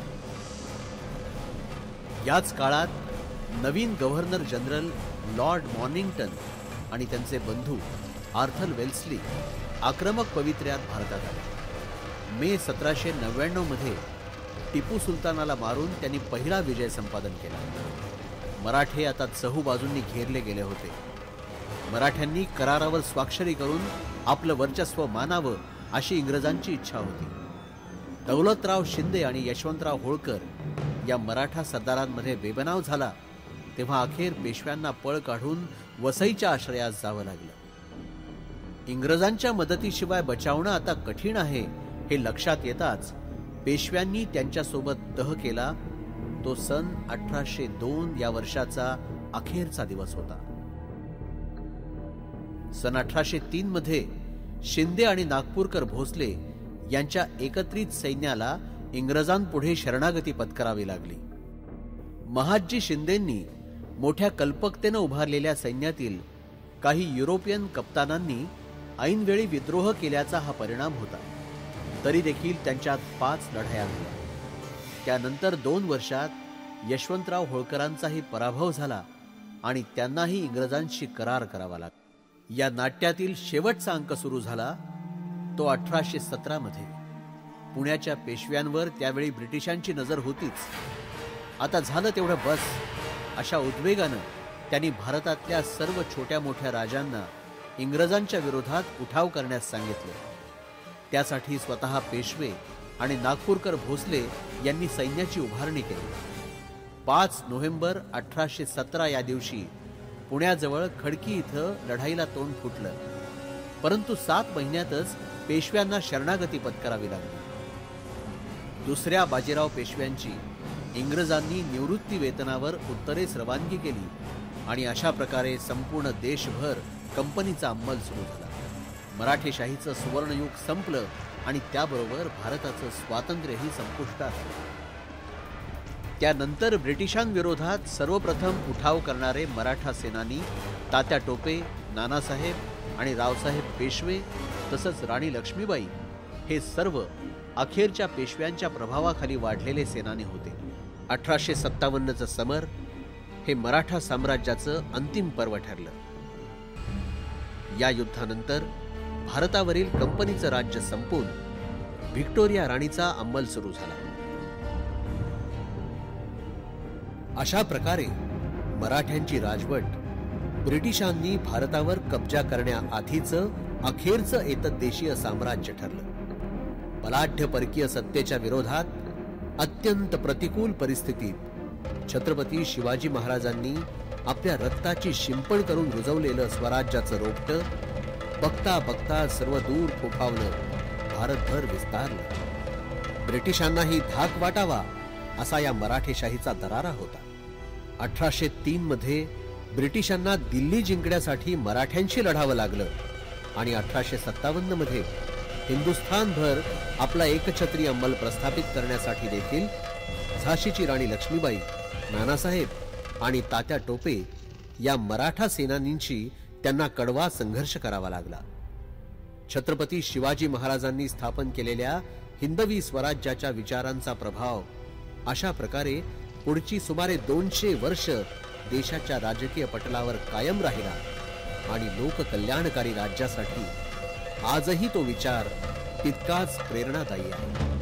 याच काळात नवीन गव्हर्नर जनरल लॉर्ड मॉर्निंग्टन आणि त्यांचे बंधू आर्थर वेल्सली आक्रमक पवित्र्यात भारतात आले. मे सतराशे नव्याण्णव मध्ये टिपू सुलतानाला मारून त्यांनी पहिला विजय संपादन केला. मराठे आता चहू बाजूंनी घेरले गेले होते. मराठ्यांनी करारावर स्वाक्षरी करून आपलं वर्चस्व मानावं अशी इंग्रजांची इच्छा होती. दौलतराव शिंदे आणि यशवंतराव होळकर या मराठा सरदारांमध्ये बेबनाव झाला तेव्हा अखेर पेशव्यांना पळ काढून वसईच्या आश्रयात जावं लागलं. इंग्रजांच्या मदतीशिवाय बचावणं आता कठीण आहे हे लक्षात येताच पेशव्यांनी त्यांच्यासोबत तह केला. तो सन अठराशे दोन या वर्षाचा अखेरचा दिवस होता. सन अठराशे तीन मध्ये शिंदे आणि नागपूरकर भोसले यांच्या एकत्रित सैन्याला इंग्रजांपुढे शरणागती पत्करावी लागली. महादजी शिंदेंनी मोठ्या कल्पकतेनं उभारलेल्या सैन्यातील काही युरोपियन कप्तानांनी ऐनवेळी विद्रोह केल्याचा हा परिणाम होता. तरी देखील त्यांच्यात पाच लढाया झाल्या. त्यानंतर दोन वर्षात यशवंतराव होळकरांचाही पराभव झाला आणि त्यांनाही इंग्रजांशी करार करावा लागला. या नाट्यातील शेवटचा अंक सुरू झाला तो अठराशे सतरा मध्ये. पुण्याच्या पेशव्यांवर त्यावेळी ब्रिटिशांची नजर होतीच. आता झालं तेवढं बस अशा उद्वेगानं त्यांनी भारतातल्या सर्व छोट्या मोठ्या राजांना इंग्रजांच्या विरोधात उठाव करण्यास सांगितले. त्यासाठी स्वतः पेशवे आणि नागपूरकर भोसले यांनी सैन्याची उभारणी केली. पाच नोव्हेंबर अठराशे सतरा या दिवशी पुण्याजवळ खडकी इथं लढाईला तोंड फुटलं. परंतु सात महिन्यातच पेशव्यांना शरणागती पत्करावी लागली. दुसऱ्या बाजीराव पेशव्यांची इंग्रजांनी निवृत्ती वेतनावर उत्तरेस रवानगी केली आणि अशा प्रकारे संपूर्ण देशभर कंपनीचा अंमल सुरू झाला. मराठेशाहीचं सुवर्णयुग संपलं आणि त्याबरोबर भारताचं स्वातंत्र्यही संपुष्टात आलं. त्यानंतर ब्रिटिशांविरोधात सर्वप्रथम उठाव करणारे मराठा सेनानी तात्या टोपे, नानासाहेब आणि रावसाहेब पेशवे तसंच राणी लक्ष्मीबाई हे सर्व अखेरच्या पेशव्यांच्या प्रभावाखाली वाढलेले सेनानी होते. अठराशे सत्तावन्नचं समर हे मराठा साम्राज्याचं अंतिम पर्व ठरलं. या युद्धानंतर भारतावरील कंपनीचं राज्य संपून व्हिक्टोरिया राणीचा अंमल सुरू झाला. अशा प्रकारे मराठ्यांची राजवट ब्रिटिशांनी भारतावर कब्जा करण्याआधीचं अखेरचं एतद्देशीय साम्राज्य ठरलं. बलाढ्य परकीय सत्तेच्या विरोधात अत्यंत प्रतिकूल परिस्थितीत छत्रपती शिवाजी महाराजांनी आपल्या रक्ताची शिंपण करून रुजवलेलं स्वराज्याचं रोपटं बघता बघता सर्व दूर फोफावलं, भारतभर विस्तारलं. ब्रिटिशांनाही धाक वाटावा असा या मराठेशाहीचा दरारा होता. अठराशे तीन मध्ये ब्रिटिशांना दिल्ली जिंकण्यासाठी मराठ्यांशी लढावं लागलं आणि अठराशे सत्तावन्न मध्ये हिंदुस्थानभर आपला एकछत्री अंमल प्रस्थापित करण्यासाठी देखील झाशीची राणी लक्ष्मीबाई, नानासाहेब आणि तात्या टोपे या मराठा सेनानींशी त्यांना कडवा संघर्ष करावा लागला. छत्रपती शिवाजी महाराजांनी स्थापन केलेल्या हिंदवी स्वराज्याच्या विचारांचा प्रभाव अशा प्रकारे पुढची सुमारे दोनशे वर्ष देशाच्या राजकीय पटलावर कायम राहिला आणि लोककल्याणकारी राज्यासाठी आजही तो विचार तितकाच प्रेरणादायी आहे.